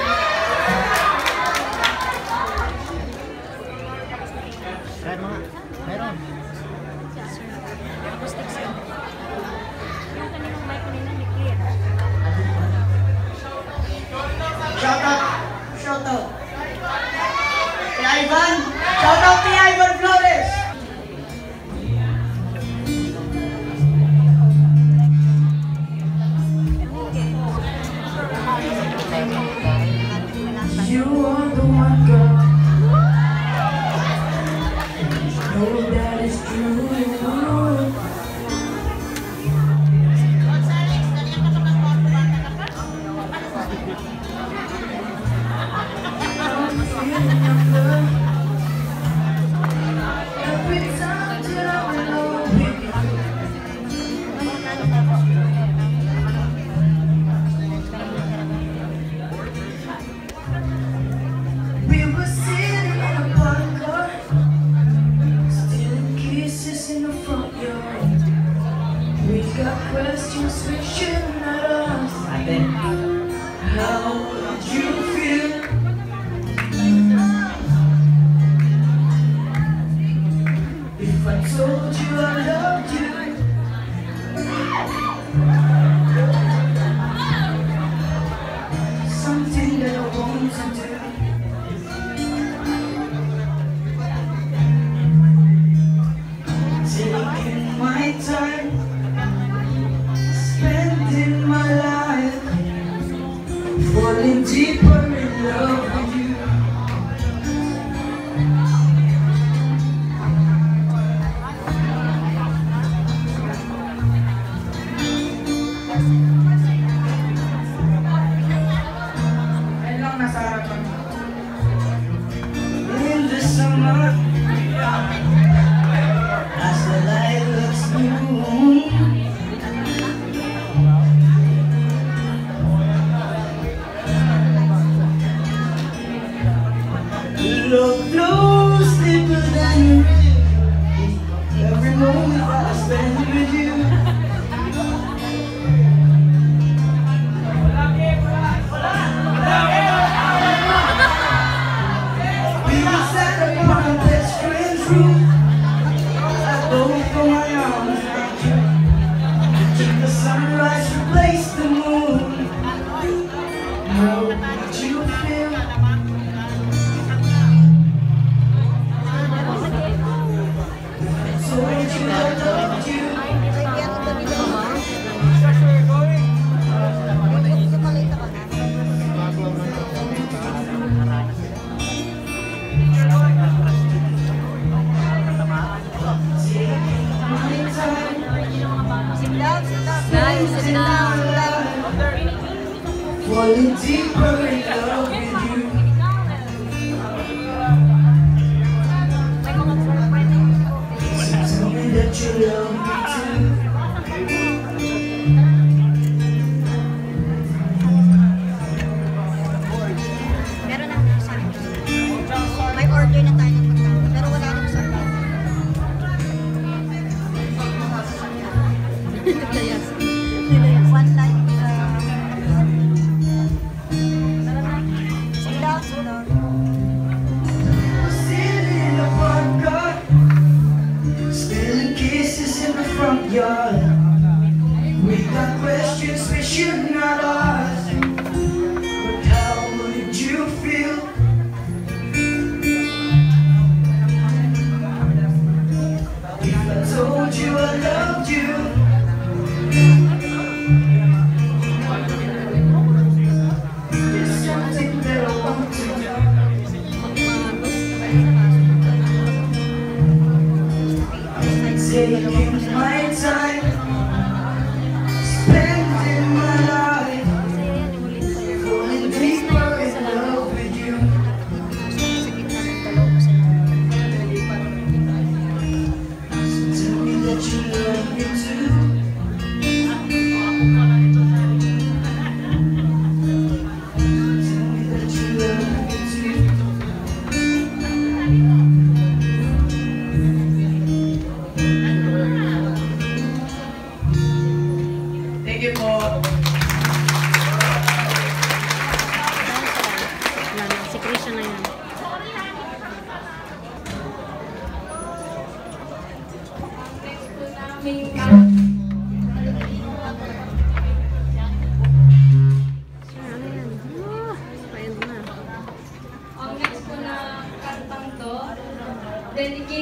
Speaker 10: Meron mga. Meron.
Speaker 5: Shout out! Shout out! Kay Ivan! Shout out kay Ivan Flores!
Speaker 4: You are the one, girl. Know that it's true. Questions we shouldn't ask. I think. How would you feel? If I told you I loved you? Something that I want to do. Taking my time, spending my life, falling deeper in love with you. Ayun lang nasa harapan. In the summer, as the light looks blue, love flows deeper than a river. Every moment that I spend with you. We were sat upon our best friend's roof. I both for my arms around you. Took the sunrise, replaced the moon. How would you feel? Told you I loved you. Falling deeper in love with you. Tell me that you love me too.
Speaker 7: Meron na sa may order na tayo ng pagkain, pero wala nang sa one night uh, sit down, sit down.
Speaker 4: Sitting in a park car, spilling kisses in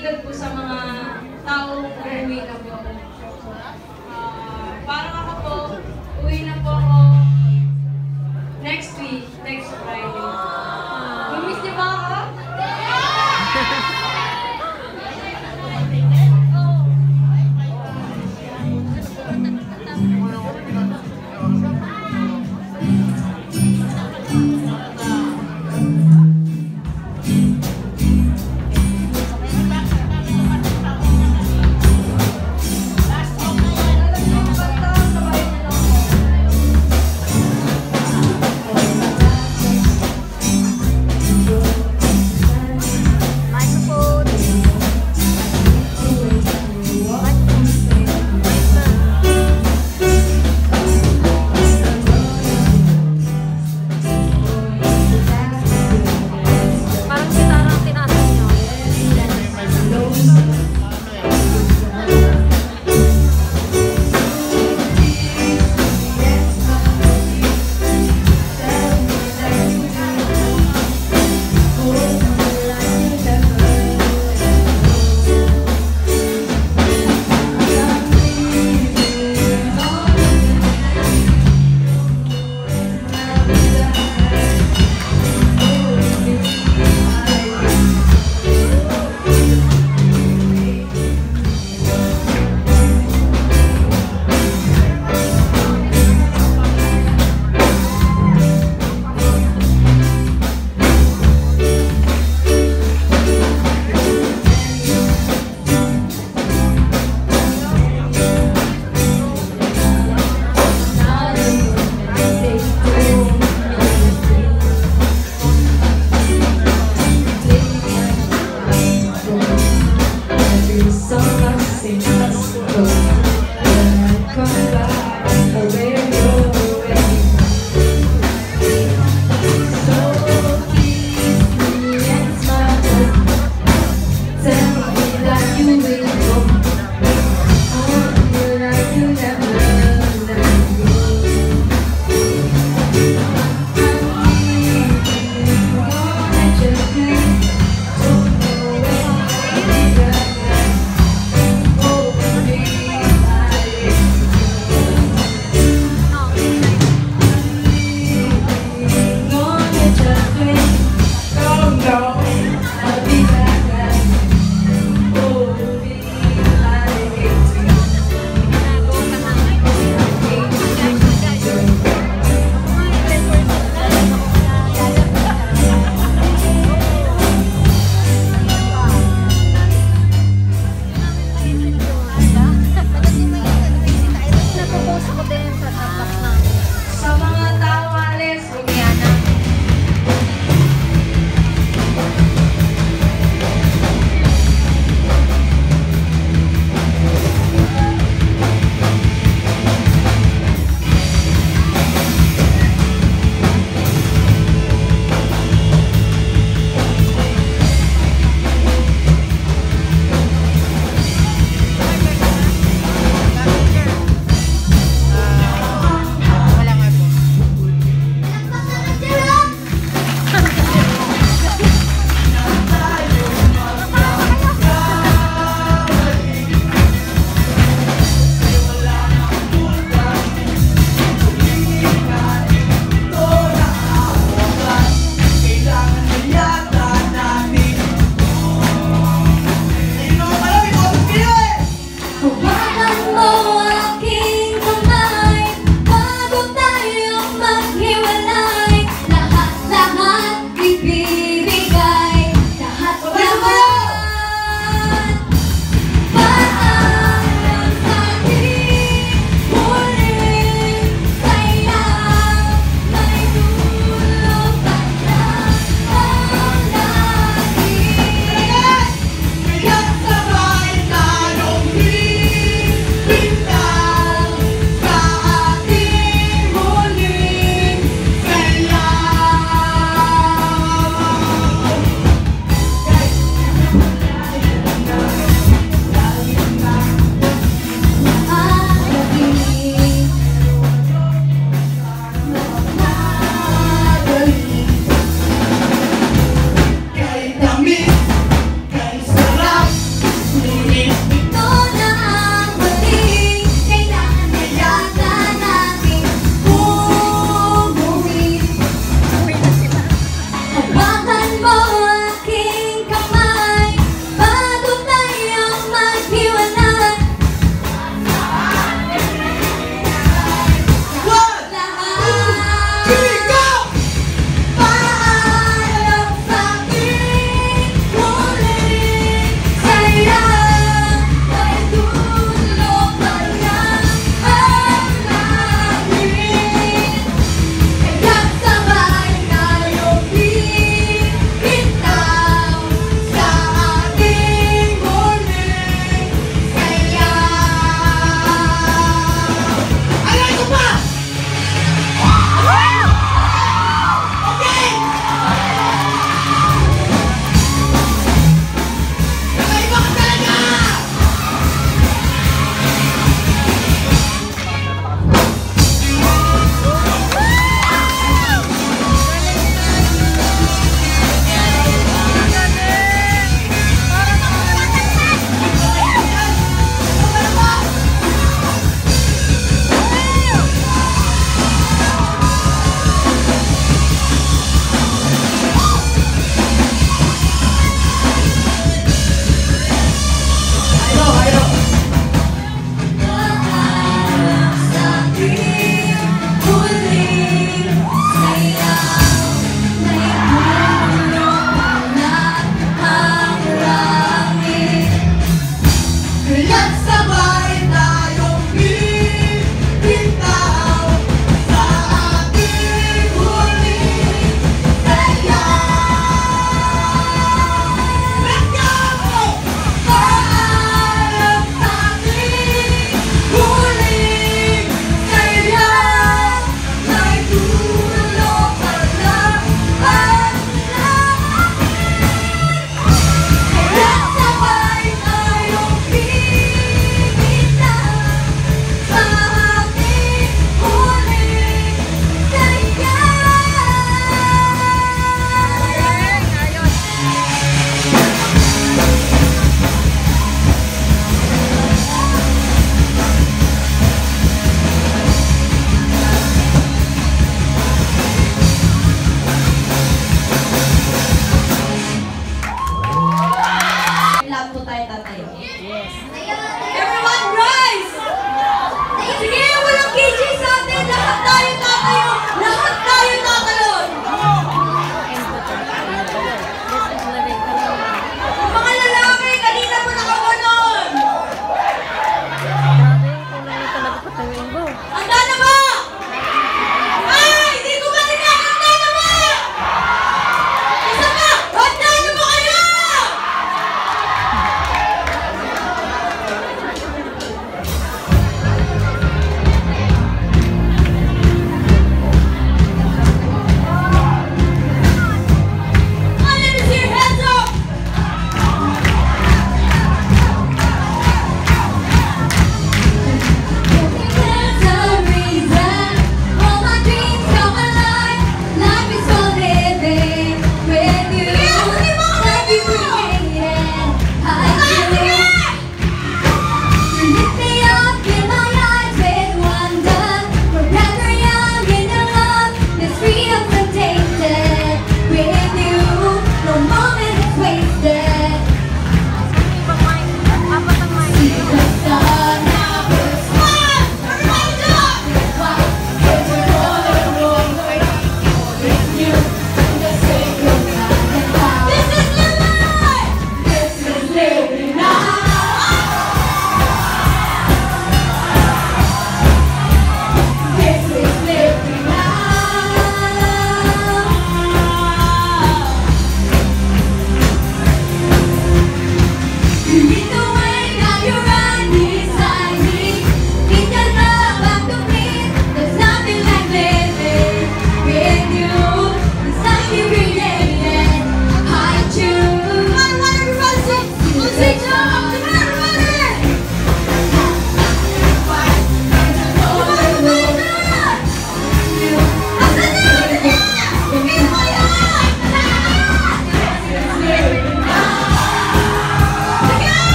Speaker 8: balikan po sa mga taong uuwi na po. Uh, parang ako po, uwi na po ako next week, next Friday. Mamiss niyo ba ako?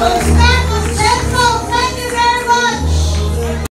Speaker 9: Let's go!